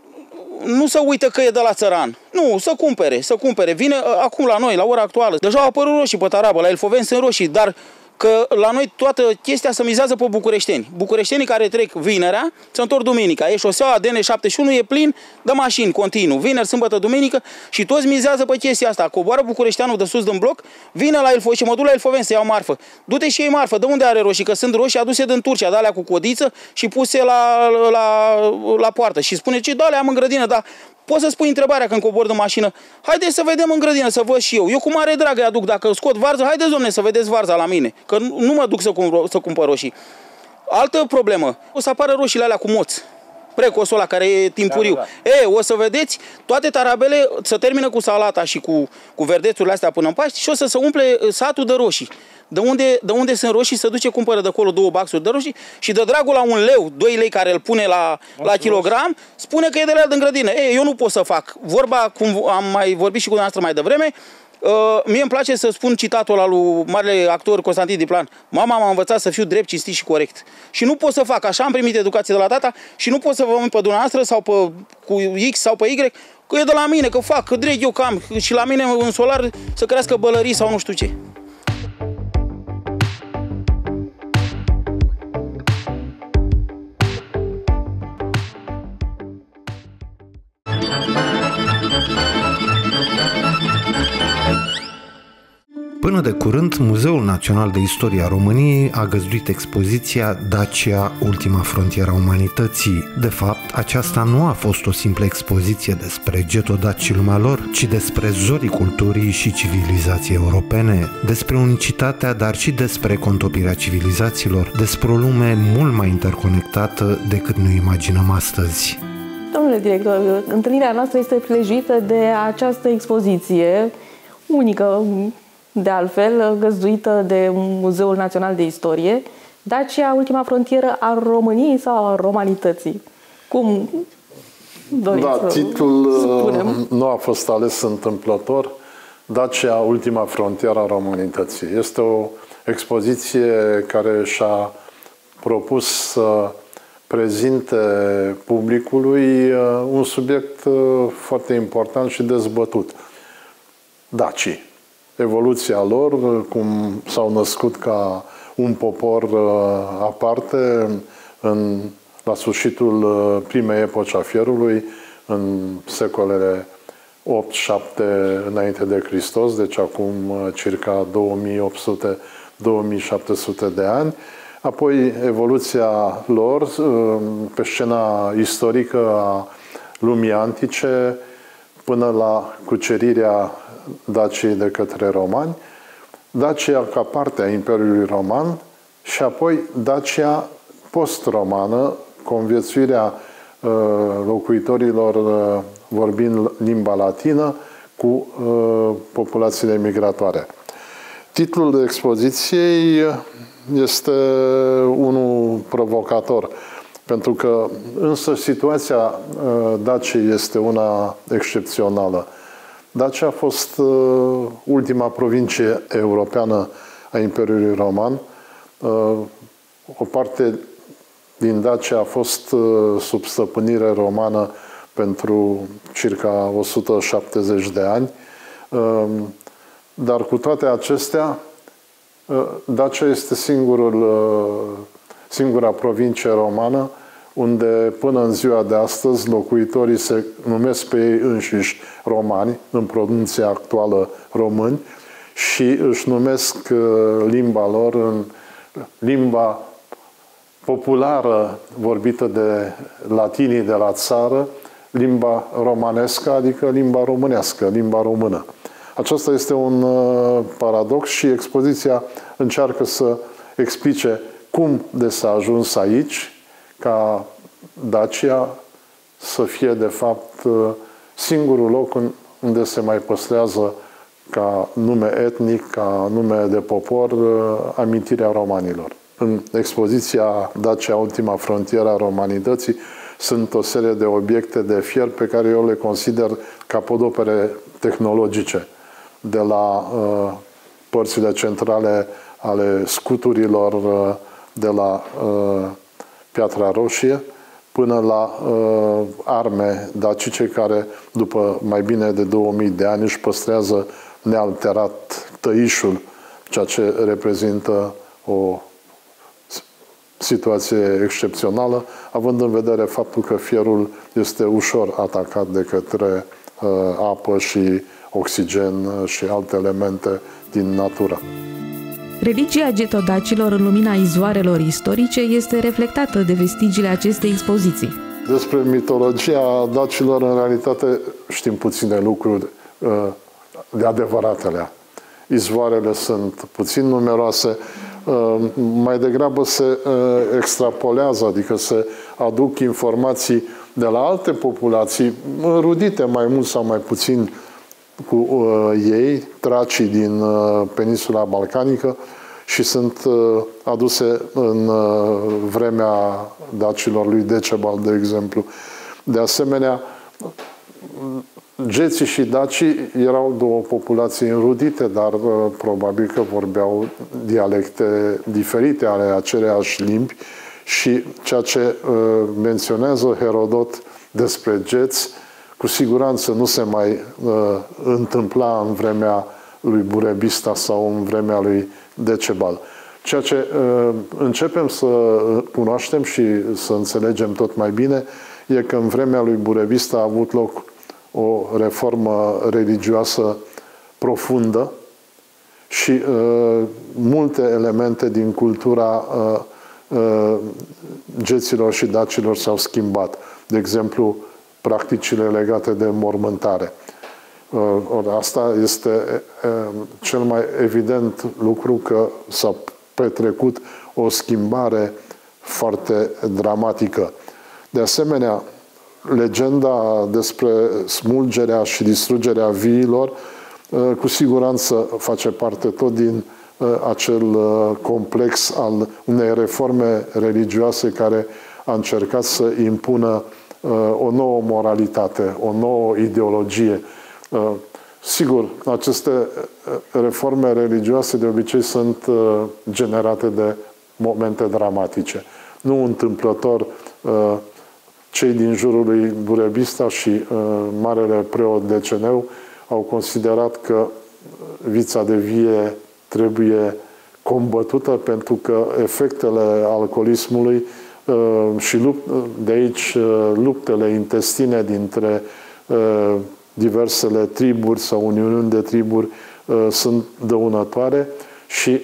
nu se uită că e de la țăran. Nu, să cumpere, să cumpere. Vine uh, acum la noi, la ora actuală. Deja au apărut roșii pe tarabă, la Elfoveni sunt roșii, dar că la noi toată chestia se mizează pe bucureșteni. Bucureștenii care trec vinerea se întorc duminica. E șoseaua D N șaptezeci și unu, e plin de mașini continuu. Vineri, sâmbătă, duminică și toți mizează pe chestia asta. Coboară bucureșteanul de sus din bloc, vine la Elfoveni și mă duc la Elfoveni să iau marfă. Du-te și iei marfă. De unde are roșii? Că sunt roșii aduse din Turcia, de alea cu codiță și puse la, la, la poartă. Și spune, ce, da, le am în grădină, dar poți să spui întrebarea când cobor de mașină. Haideți să vedem în grădină, să văd și eu. Eu cu mare drag îi aduc. Dacă scot varză, haideți, domne, să vedeți varza la mine. Că nu, nu mă duc să, cum, să cumpăr roșii. Altă problemă. O să apară roșiile alea cu moți. Precosul ăla care e timpuriu. Da, da, da. E, o să vedeți, toate tarabele se termină cu salata și cu, cu verdețurile astea până în Paști și o să se umple satul de roșii. De unde, de unde sunt roșii, se duce, cumpără de acolo două baxuri de roșii și de dragul la un leu, doi lei care îl pune la, la kilogram, spune că e de la el din grădină. Ei, eu nu pot să fac. Vorba, cum am mai vorbit și cu dumneavoastră mai devreme, uh, mie îmi place să spun citatul ăla lui marele actor Constantin Diplan. Mama m-a învățat să fiu drept, cinstit și corect. Și nu pot să fac. Așa am primit educație de la tata și nu pot să vă mânt pe dumneavoastră sau pe cu X sau pe Y, că e de la mine, că fac, că dreg eu cam și la mine în solar să crească bălării sau nu știu ce. Până de curând, Muzeul Național de Istorie a României a găzduit expoziția Dacia, ultima frontieră a umanității. De fapt, aceasta nu a fost o simplă expoziție despre getodaci și lumea lor, ci despre zorii culturii și civilizației europene, despre unicitatea, dar și despre contopirea civilizațiilor, despre o lume mult mai interconectată decât ne imaginăm astăzi. Domnule director, întâlnirea noastră este prilejuită de această expoziție unică, de altfel, găzduită de Muzeul Național de Istorie, Dacia, ultima frontieră a României sau a romanității? Cum doriți Da, să titlul spunem? nu a fost ales întâmplător. Dacia, ultima frontieră a romanității. Este o expoziție care și-a propus să prezinte publicului un subiect foarte important și dezbătut. Dacii. Evoluția lor, cum s-au născut ca un popor aparte în, la sfârșitul primei epoci a fierului, în secolele opt șapte înainte de Hristos, deci acum circa două mii opt sute - două mii șapte sute de ani. Apoi evoluția lor pe scena istorică a lumii antice până la cucerirea Daciei de către romani, Dacia ca parte a Imperiului Roman și apoi Dacia post-romană, conviețuirea uh, locuitorilor uh, vorbind limba latină cu uh, populațiile migratoare. Titlul expoziției este unul provocator, pentru că însă situația uh, Daciei este una excepțională. Dacia a fost uh, ultima provincie europeană a Imperiului Roman. Uh, o parte din Dacia a fost uh, sub stăpânire romană pentru circa o sută șaptezeci de ani. Uh, dar cu toate acestea, uh, Dacia este singurul, uh, singura provincie romană unde până în ziua de astăzi locuitorii se numesc pe ei înșiși romani, în pronunția actuală români, și își numesc limba lor în limba populară vorbită de latinii de la țară, limba romanescă, adică limba românească, limba română. Aceasta este un paradox și expoziția încearcă să explice cum de s-a ajuns aici, ca Dacia să fie, de fapt, singurul loc unde se mai păstrează ca nume etnic, ca nume de popor, amintirea romanilor. În expoziția Dacia, ultima frontieră a romanității, sunt o serie de obiecte de fier pe care eu le consider capodopere tehnologice, de la uh, părțile centrale ale scuturilor, uh, de la uh, Piatra Roșie, până la uh, arme dacice care, după mai bine de două mii de ani, își păstrează nealterat tăișul, ceea ce reprezintă o situație excepțională, având în vedere faptul că fierul este ușor atacat de către uh, apă și oxigen și alte elemente din natură. Religia getodacilor în lumina izvoarelor istorice este reflectată de vestigiile acestei expoziții. Despre mitologia dacilor, în realitate, știm puține lucruri de adevăratele. Izvoarele sunt puțin numeroase, mai degrabă se extrapolează, adică se aduc informații de la alte populații, înrudite mai mult sau mai puțin cu ei, tracii din peninsula balcanică, și sunt aduse în vremea dacilor lui Decebal, de exemplu. De asemenea, geții și dacii erau două populații înrudite, dar probabil că vorbeau dialecte diferite ale aceleiași limbi și ceea ce menționează Herodot despre geți, cu siguranță nu se mai uh, întâmpla în vremea lui Burebista sau în vremea lui Decebal. Ceea ce uh, începem să cunoaștem și să înțelegem tot mai bine e că în vremea lui Burebista a avut loc o reformă religioasă profundă și uh, multe elemente din cultura uh, uh, geților și dacilor s-au schimbat. De exemplu, practicile legate de mormântare. Or, asta este cel mai evident lucru, că s-a petrecut o schimbare foarte dramatică. De asemenea, legenda despre smulgerea și distrugerea viilor cu siguranță face parte tot din acel complex al unei reforme religioase care a încercat să impună o nouă moralitate, o nouă ideologie. Sigur, aceste reforme religioase de obicei sunt generate de momente dramatice. Nu întâmplător, cei din jurul lui Burebista și marele preot Deceneu au considerat că vița de vie trebuie combătută, pentru că efectele alcoolismului și de aici luptele intestine dintre diversele triburi sau uniuni de triburi sunt dăunătoare și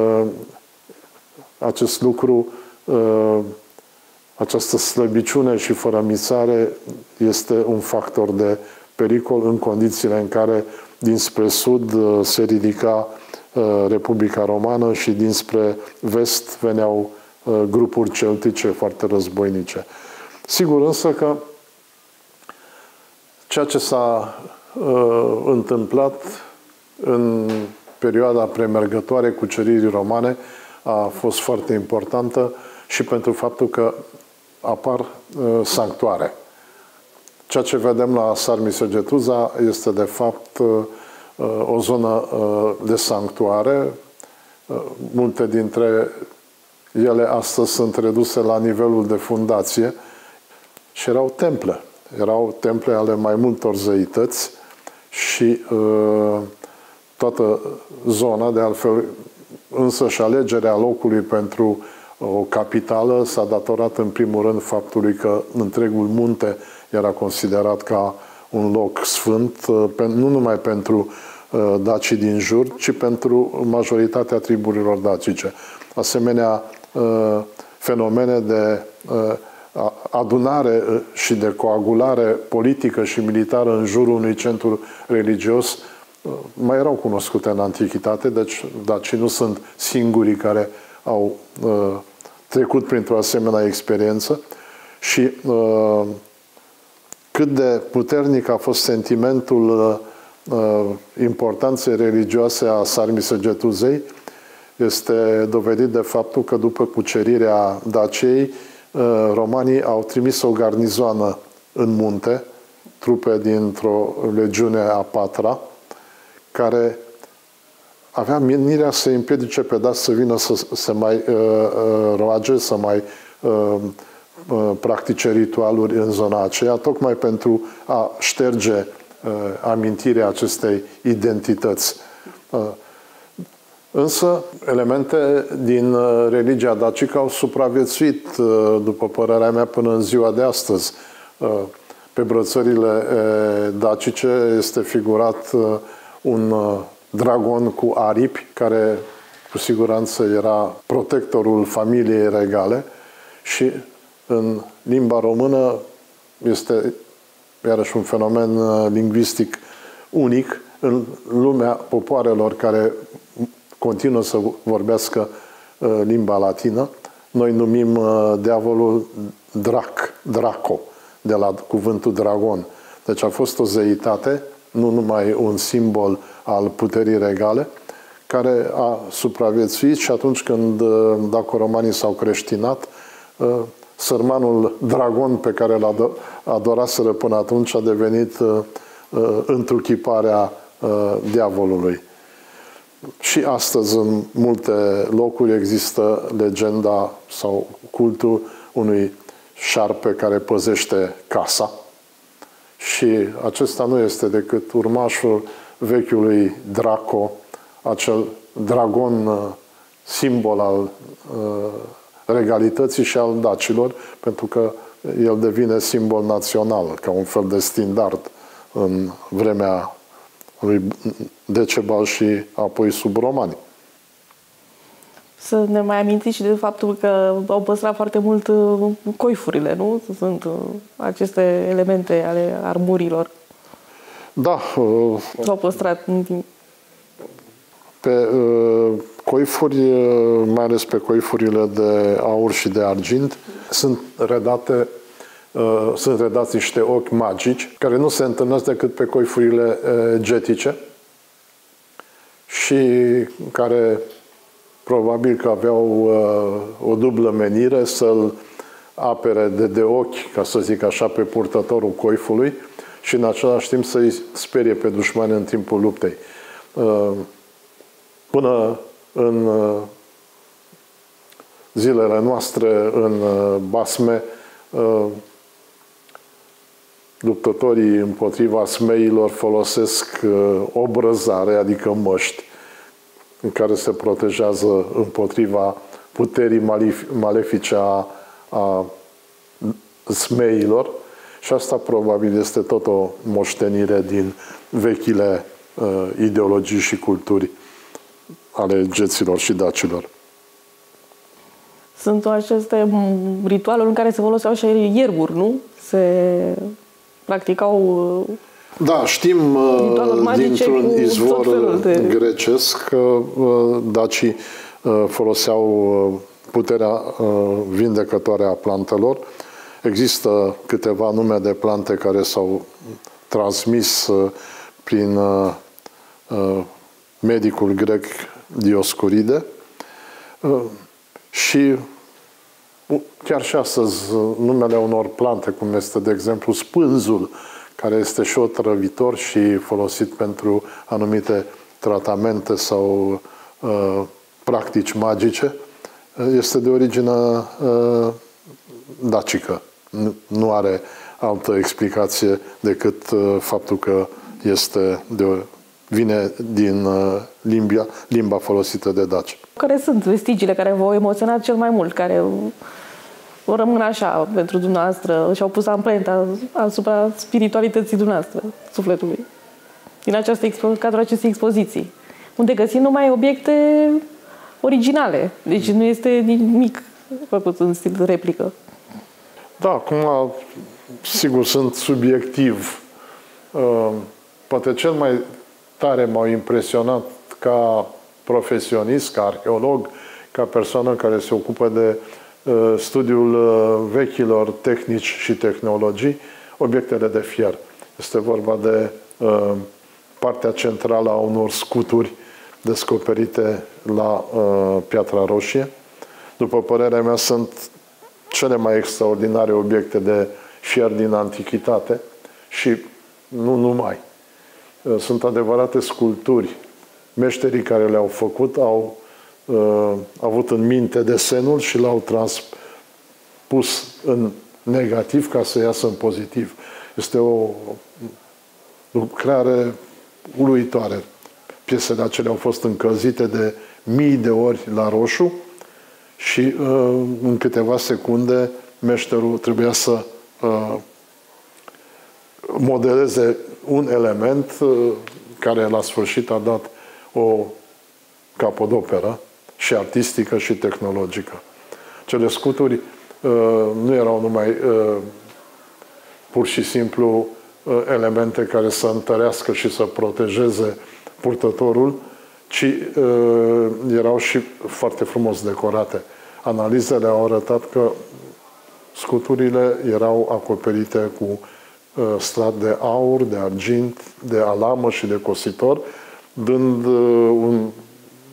acest lucru, această slăbiciune și fărămițare este un factor de pericol în condițiile în care dinspre sud se ridica Republica Romană și dinspre vest veneau grupuri celtice foarte războinice. Sigur însă că ceea ce s-a uh, întâmplat în perioada premergătoare cuceririi romane a fost foarte importantă și pentru faptul că apar uh, sanctuare. Ceea ce vedem la Sarmisegetuza este de fapt uh, o zonă uh, de sanctuare. Uh, multe dintre ele astăzi sunt reduse la nivelul de fundație și erau temple. Erau temple ale mai multor zeități și uh, toată zona, de altfel, însă și alegerea locului pentru o capitală s-a datorat în primul rând faptului că întregul munte era considerat ca un loc sfânt, uh, nu numai pentru uh, dacii din jur, ci pentru majoritatea triburilor dacice. Asemenea, uh, fenomene de uh, adunare și de coagulare politică și militară în jurul unui centru religios mai erau cunoscute în Antichitate, deci dacii nu sunt singurii care au uh, trecut printr-o asemenea experiență și uh, cât de puternic a fost sentimentul uh, importanței religioase a Sarmisegetuzei este dovedit de faptul că după cucerirea Daciei, romanii au trimis o garnizoană în munte, trupe dintr-o legiune a patra, care avea menirea să împiedice pe dați să vină să se mai uh, roage, să mai uh, uh, practice ritualuri în zona aceea, tocmai pentru a șterge uh, amintirea acestei identități. Uh, Însă, elemente din religia dacică au supraviețuit, după părerea mea, până în ziua de astăzi. Pe brățările dacice este figurat un dragon cu aripi, care cu siguranță era protectorul familiei regale, și în limba română este iarăși un fenomen lingvistic unic în lumea popoarelor care continuă să vorbească uh, limba latină. Noi numim uh, diavolul drac, draco, de la cuvântul dragon. Deci a fost o zeitate, nu numai un simbol al puterii regale, care a supraviețuit și atunci când daco-romanii s-au creștinat, sărmanul dragon pe care l-a adoraseră până atunci a devenit întruchiparea diavolului. Și astăzi, în multe locuri, există legenda sau cultul unui șarpe care păzește casa. Și acesta nu este decât urmașul vechiului Draco, acel dragon simbol al regalității și al dacilor, pentru că el devine simbol național, ca un fel de standard în vremea lui Decebal și apoi sub romani. Să ne mai amintiți și de faptul că au păstrat foarte mult coifurile, nu? Sunt aceste elemente ale armurilor. Da. S-au păstrat în timp. Pe coifuri, mai ales pe coifurile de aur și de argint, sunt redate sunt redați niște ochi magici, care nu se întâlnesc decât pe coifurile getice și care probabil că aveau o dublă menire, să-l apere de, de ochi, ca să zic așa, pe purtătorul coifului și în același timp să-i sperie pe dușmani în timpul luptei. Până în zilele noastre, în basme, luptătorii împotriva smeilor folosesc obrăzare, adică măști, în care se protejează împotriva puterii malefice a, a smeilor. Și asta probabil este tot o moștenire din vechile uh, ideologii și culturi ale geților și dacilor. Sunt aceste ritualuri în care se foloseau și ierburi, nu? Se practicau... Da, știm dintr-un izvor de... grecesc că dacii foloseau puterea vindecătoare a plantelor. Există câteva nume de plante care s-au transmis prin medicul grec Dioscoride și chiar și astăzi numele unor plante, cum este de exemplu spânzul, care este și otrăvitor și folosit pentru anumite tratamente sau uh, practici magice, este de origine uh, dacică. Nu are altă explicație decât uh, faptul că este de, vine din uh, limba, limba folosită de daci. Care sunt vestigiile care v-au emoționat cel mai mult, care o rămân așa pentru dumneavoastră și au pus amprenta asupra spiritualității dumneavoastră, sufletului, din această expo- cadrul acestei expoziții, unde găsim numai obiecte originale, deci nu este nimic făcut în stil de replică. Da, acum, sigur, sunt subiectiv. Poate cel mai tare m-au impresionat ca profesionist, ca arheolog, ca persoană care se ocupă de studiul vechilor tehnici și tehnologii, obiectele de fier. Este vorba de uh, partea centrală a unor scuturi descoperite la uh, Piatra Roșie. După părerea mea, sunt cele mai extraordinare obiecte de fier din antichitate și nu numai. Uh, sunt adevărate sculpturi. Meșterii care le-au făcut au Uh, avut în minte desenul și l-au transpus în negativ ca să iasă în pozitiv. Este o lucrare uluitoare. Piesele acelea au fost încălzite de mii de ori la roșu și uh, în câteva secunde meșterul trebuia să uh, modeleze un element uh, care la sfârșit a dat o capodoperă și artistică și tehnologică. Cele scuturi uh, nu erau numai uh, pur și simplu uh, elemente care să întărească și să protejeze purtătorul, ci uh, erau și foarte frumos decorate. Analizele au arătat că scuturile erau acoperite cu uh, strat de aur, de argint, de alamă și de cositor, dând uh, un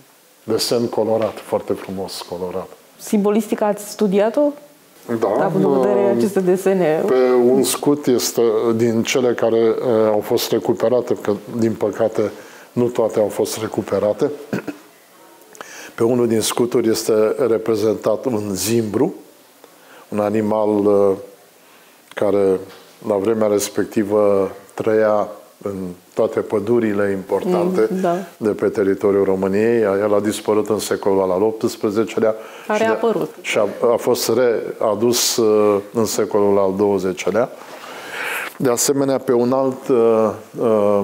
desen colorat, foarte frumos colorat. Simbolistica ați studiat-o? Da. Având în vedere aceste desene. Pe un scut este din cele care uh, au fost recuperate, că din păcate nu toate au fost recuperate. Pe unul din scuturi este reprezentat un zimbru, un animal uh, care la vremea respectivă trăia în toate pădurile importante mm, da. de pe teritoriul României. El a dispărut în secolul al optsprezecelea a și, reapărut. și a, a fost readus uh, în secolul al douăzecelea. De asemenea, pe un alt uh, uh,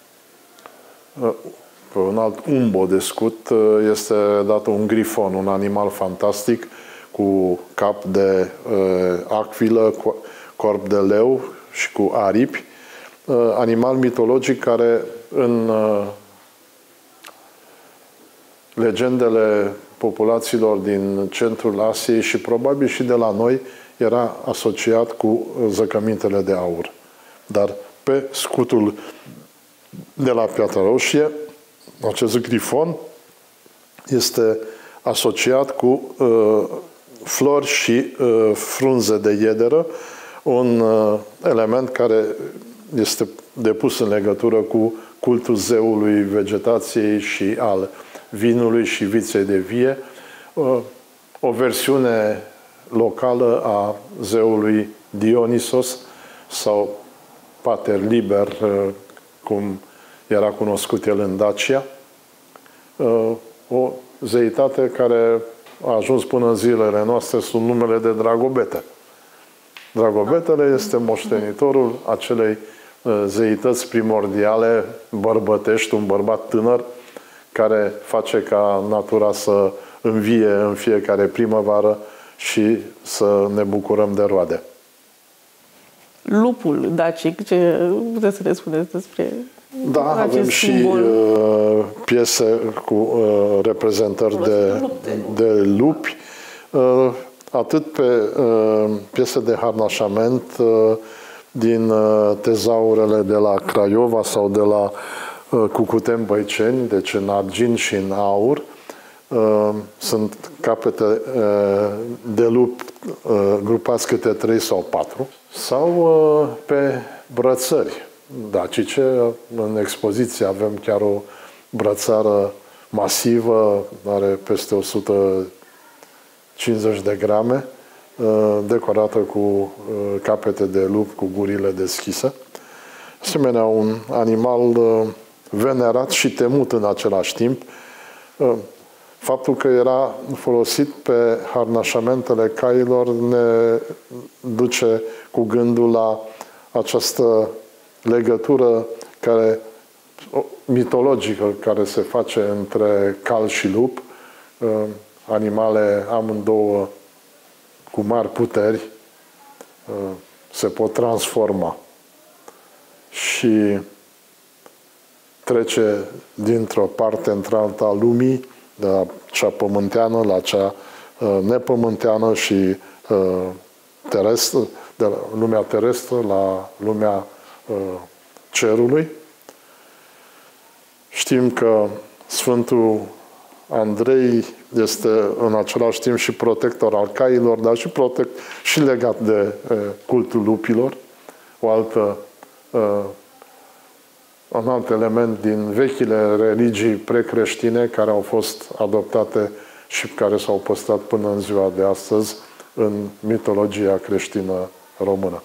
pe un alt umbo de scut uh, este dat un grifon, un animal fantastic cu cap de uh, acvilă, cu corp de leu și cu aripi. Animal mitologic care în uh, legendele populațiilor din centrul Asiei și probabil și de la noi era asociat cu zăcămintele de aur. Dar pe scutul de la Piatra Roșie, acest grifon este asociat cu uh, flori și uh, frunze de iederă, un uh, element care este depus în legătură cu cultul zeului vegetației și al vinului și viței de vie, o versiune locală a zeului Dionisos sau Pater Liber, cum era cunoscut el în Dacia, o zeitate care a ajuns până în zilele noastre sub numele de Dragobete. Dragobetele este moștenitorul acelei zeități primordiale bărbătești, un bărbat tânăr care face ca natura să învie în fiecare primăvară și să ne bucurăm de roade. Lupul dacic, ce puteți să ne spuneți despre Da, acest avem și simbol? uh, piese cu uh, reprezentări de, de lupi, uh, atât pe uh, piese de harnașament uh, din uh, tezaurele de la Craiova sau de la uh, Cucuteni Băiceni, deci în argint și în aur. Uh, sunt capete uh, de lup uh, grupați câte trei sau patru. Sau uh, pe brățări dacice. În expoziție avem chiar o brățară masivă, are peste o sută cincizeci de grame, decorată cu capete de lup cu gurile deschise. Asemenea, un animal venerat și temut în același timp. Faptul că era folosit pe harnașamentele cailor ne duce cu gândul la această legătură care, mitologică care se face între cal și lup, animale amândouă cu mari puteri, se pot transforma și trece dintr-o parte într-alta a lumii, de la cea pământeană la cea nepământeană și terestră, de la lumea terestră la lumea cerului. Știm că Sfântul Andrei este în același timp și protector al cailor, dar și, protect, și legat de uh, cultul lupilor, o altă, uh, un alt element din vechile religii precreștine care au fost adoptate și care s-au păstrat până în ziua de astăzi în mitologia creștină română.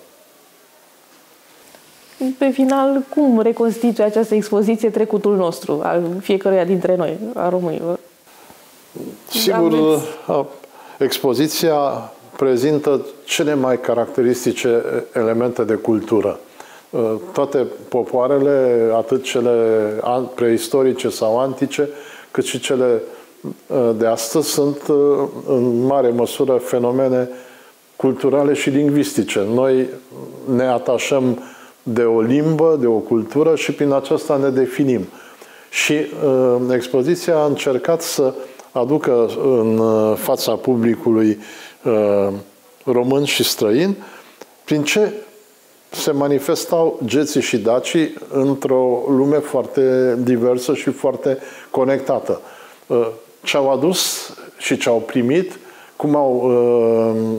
Pe final, cum reconstituie această expoziție trecutul nostru, al fiecăruia dintre noi, a românilor? Sigur, expoziția prezintă cele mai caracteristice elemente de cultură. Toate popoarele, atât cele preistorice sau antice, cât și cele de astăzi, sunt în mare măsură fenomene culturale și lingvistice. Noi ne atașăm de o limbă, de o cultură și prin aceasta ne definim. Și uh, expoziția a încercat să aducă în fața publicului uh, român și străin prin ce se manifestau geții și dacii într-o lume foarte diversă și foarte conectată. Uh, ce au adus și ce au primit, cum au uh,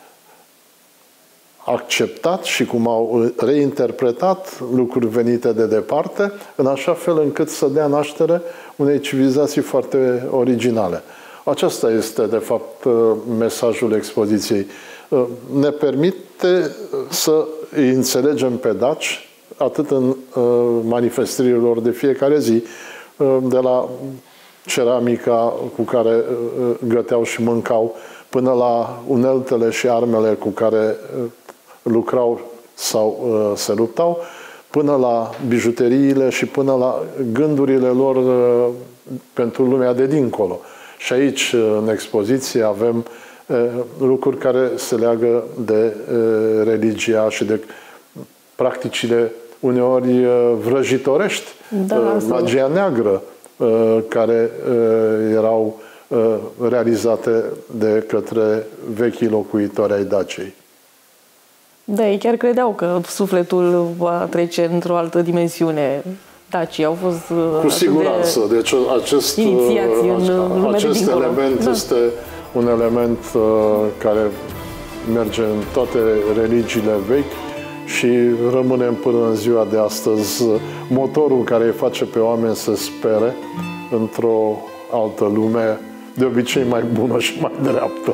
acceptat și cum au reinterpretat lucruri venite de departe, în așa fel încât să dea naștere unei civilizații foarte originale. Acesta este, de fapt, mesajul expoziției. Ne permite să îi înțelegem pe daci, atât în manifestările lor de fiecare zi, de la ceramica cu care găteau și mâncau, până la uneltele și armele cu care lucrau sau uh, se luptau, până la bijuteriile și până la gândurile lor uh, pentru lumea de dincolo. Și aici, uh, în expoziție, avem uh, lucruri care se leagă de uh, religia și de practicile uneori uh, vrăjitorești, da, uh, magia neagră, uh, care uh, erau uh, realizate de către vechii locuitori ai Daciei. Da, ei chiar credeau că sufletul va trece într-o altă dimensiune. Dacii au fost cu siguranță. De deci acest, inițiați în acest de element da. este un element uh, care merge în toate religiile vechi și rămâne până în ziua de astăzi motorul care îi face pe oameni să spere într-o altă lume, de obicei mai bună și mai dreaptă.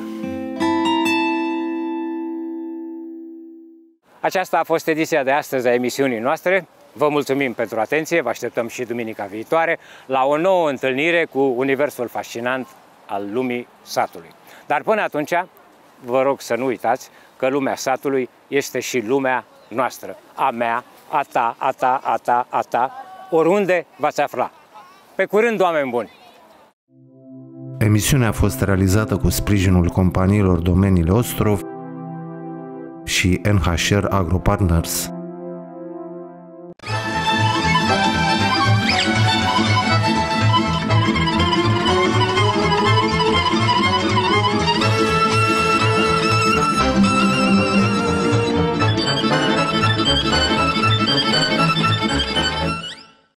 Aceasta a fost ediția de astăzi a emisiunii noastre. Vă mulțumim pentru atenție, vă așteptăm și duminica viitoare la o nouă întâlnire cu universul fascinant al lumii satului. Dar până atunci, vă rog să nu uitați că lumea satului este și lumea noastră, a mea, a ta, a ta, a ta, a ta, oriunde v-ați afla. Pe curând, oameni buni! Emisiunea a fost realizată cu sprijinul companiilor Domeniile Ostrov și N H R Agro Partners.